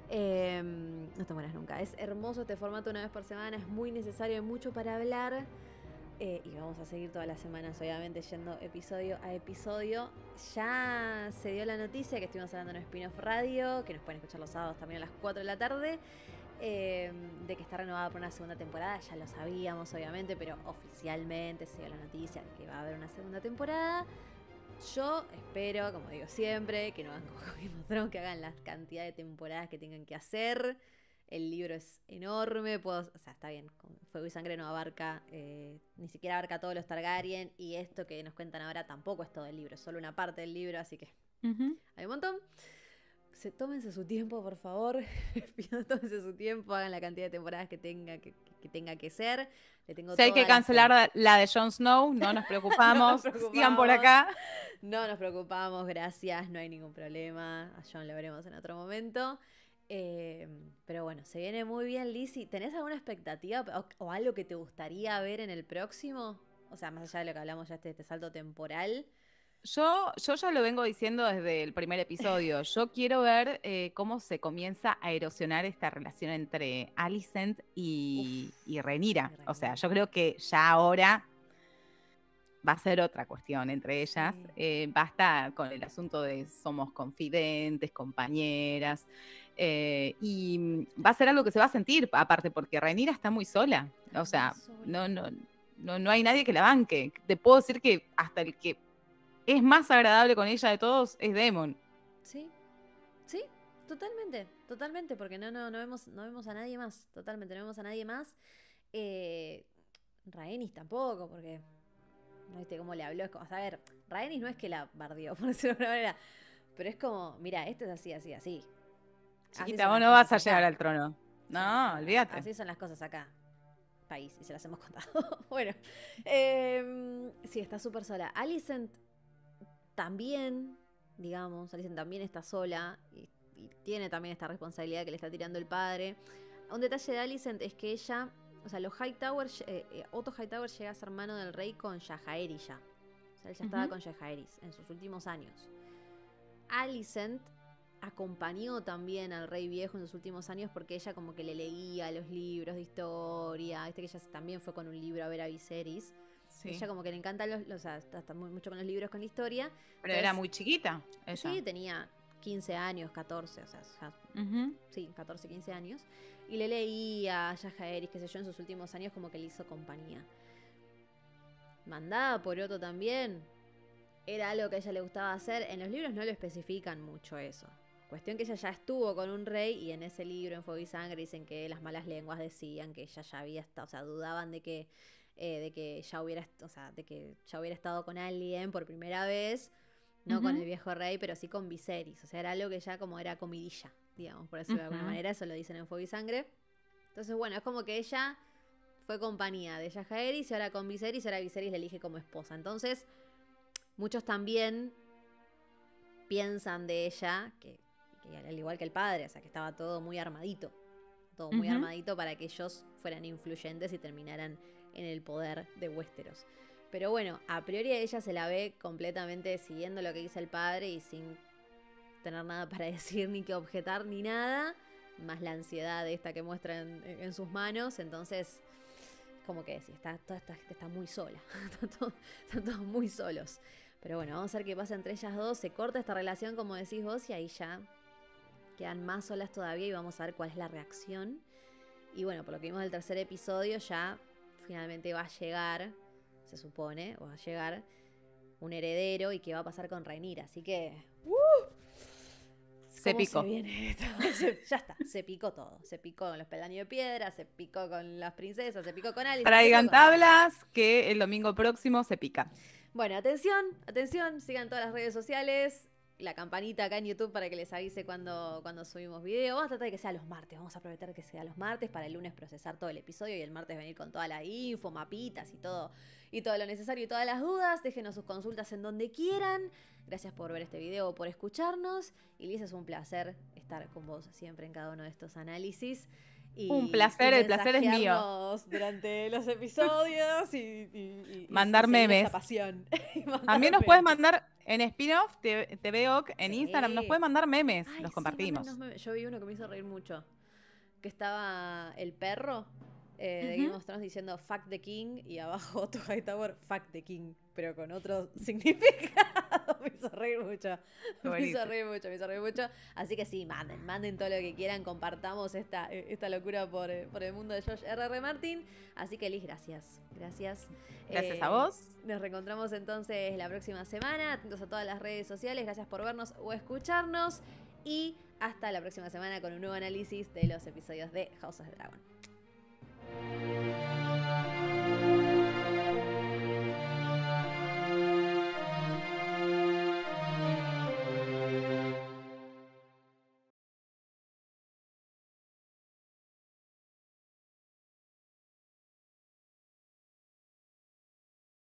[SPEAKER 1] No te mueras nunca. Es hermoso este formato una vez por semana, es muy necesario, hay mucho para hablar. Y vamos a seguir todas las semanas, obviamente, yendo episodio a episodio. Ya se dio la noticia que estuvimos hablando en Spin-Off Radio, que nos pueden escuchar los sábados también a las 4 de la tarde, de que está renovada por una segunda temporada. Ya lo sabíamos, obviamente, pero oficialmente se dio la noticia de que va a haber una segunda temporada. Yo espero, como digo siempre, que no hagan como Game of Thrones, que hagan la cantidad de temporadas que tengan que hacer. El libro es enorme, o sea, está bien, Fuego y Sangre no abarca, ni siquiera abarca todos los Targaryen, y esto que nos cuentan ahora tampoco es todo el libro, es solo una parte del libro, así que hay un montón. Tómense su tiempo, por favor. Tómense su tiempo, hagan la cantidad de temporadas que tenga que ser.
[SPEAKER 2] Si hay que cancelar la de Jon Snow, no nos preocupamos. Sigan por acá.
[SPEAKER 1] No nos preocupamos, gracias, no hay ningún problema. A Jon lo veremos en otro momento. Pero bueno, se viene muy bien, Lizzy. ¿Tenés alguna expectativa o algo que te gustaría ver en el próximo? O sea, más allá de lo que hablamos ya este salto temporal.
[SPEAKER 2] Yo ya lo vengo diciendo desde el primer episodio. Yo quiero ver cómo se comienza a erosionar esta relación entre Alicent y Rhaenyra. O sea, yo creo que ya ahora va a ser otra cuestión entre ellas. Basta con el asunto de somos confidentes, compañeras. Y va a ser algo que se va a sentir, aparte, porque Rhaenyra está muy sola. O sea, no hay nadie que la banque. Te puedo decir que hasta el que es más agradable con ella de todos es Daemon.
[SPEAKER 1] Sí, totalmente, porque no vemos a nadie más, totalmente, no vemos a nadie más. Rhaenys tampoco, porque no viste cómo le habló, a ver, Rhaenys no es que la bardeó, por decirlo de alguna manera, pero es como, mira, esto es así.
[SPEAKER 2] Chiquita, vos no vas a llegar al trono. No, olvídate.
[SPEAKER 1] Así son las cosas acá. País, y se las hemos contado. Bueno, sí, está súper sola. Alicent también, digamos. Alicent también está sola y tiene también esta responsabilidad que le está tirando el padre. Un detalle de Alicent es que ella, o sea, los Hightower, Otto Hightower llega a ser hermano del rey con Jaehaerys ya. O sea, él ya estaba con Jaehaerys en sus últimos años. Alicent acompañó también al rey viejo en sus últimos años porque ella como que le leía los libros de historia. Viste que ella también fue con un libro a ver a Viserys. Sí. Ella como que le encanta o sea, está mucho con los libros, con la historia.
[SPEAKER 2] Pero entonces, era muy chiquita ella.
[SPEAKER 1] Sí, tenía 15 años, 14, o sea, ya, sí, 14, 15 años. Y le leía a Jaehaerys, qué sé yo, en sus últimos años como que le hizo compañía. Mandada por Otto también. Era algo que a ella le gustaba hacer. En los libros no lo especifican mucho eso. Cuestión que ella ya estuvo con un rey y en ese libro, en Fuego y Sangre, dicen que las malas lenguas decían que ella ya había estado, o sea, dudaban de que ya hubiera, o sea, de que ya hubiera estado con alguien por primera vez, no con el viejo rey, pero sí con Viserys. O sea, era algo que ya como era comidilla, digamos, por decirlo de alguna manera. Eso lo dicen en Fuego y Sangre. Entonces, bueno, es como que ella fue compañía de Jaehaerys y ahora con Viserys, y ahora Viserys la elige como esposa. Entonces, muchos también piensan de ella que al igual que el padre, o sea, que estaba todo muy armadito. Todo muy armadito para que ellos fueran influyentes y terminaran en el poder de Westeros. Pero bueno, a priori ella se la ve completamente siguiendo lo que dice el padre y sin tener nada para decir, ni que objetar, ni nada. Más la ansiedad esta que muestra en sus manos. Entonces, como que sí, toda esta gente está muy sola. Están todos muy solos. Pero bueno, vamos a ver qué pasa entre ellas dos. Se corta esta relación, como decís vos, y ahí ya quedan más solas todavía y vamos a ver cuál es la reacción. Y bueno, por lo que vimos del tercer episodio, ya finalmente va a llegar, se supone, va a llegar un heredero y qué va a pasar con Rhaenyra. Así que...
[SPEAKER 2] se picó.
[SPEAKER 1] Se viene esto? Ya está, se picó todo. Se picó con los peldaños de piedra, se picó con las princesas, se picó con Alicent.
[SPEAKER 2] Traigan tablas que el domingo próximo se pica.
[SPEAKER 1] Bueno, atención, sigan todas las redes sociales, la campanita acá en YouTube para que les avise cuando subimos video. Vamos a tratar de que sea los martes, vamos a aprovechar que sea los martes para el lunes procesar todo el episodio y el martes venir con toda la info, mapitas y todo lo necesario y todas las dudas. Déjenos sus consultas en donde quieran. Gracias por ver este video o por escucharnos. Y Liz, es un placer estar con vos siempre en cada uno de estos análisis.
[SPEAKER 2] Un placer, el placer es mío.
[SPEAKER 1] Durante los episodios y
[SPEAKER 2] mandar memes.
[SPEAKER 1] Pasión.
[SPEAKER 2] También nos puedes mandar en spin-off, TVOC, en Instagram, nos pueden mandar memes, los compartimos.
[SPEAKER 1] Yo vi uno que me hizo reír mucho, que estaba el perro de Game of Thrones diciendo fuck the king y abajo Otto Hightower fuck the king, pero con otro significado. Me hizo reír mucho. Me hizo reír mucho. Así que sí, manden todo lo que quieran, compartamos esta locura por el mundo de George R.R. Martin. Así que Liz, gracias.
[SPEAKER 2] Gracias a vos.
[SPEAKER 1] Nos reencontramos entonces la próxima semana. Atentos a todas las redes sociales. Gracias por vernos o escucharnos. Y hasta la próxima semana con un nuevo análisis de los episodios de House of the Dragon.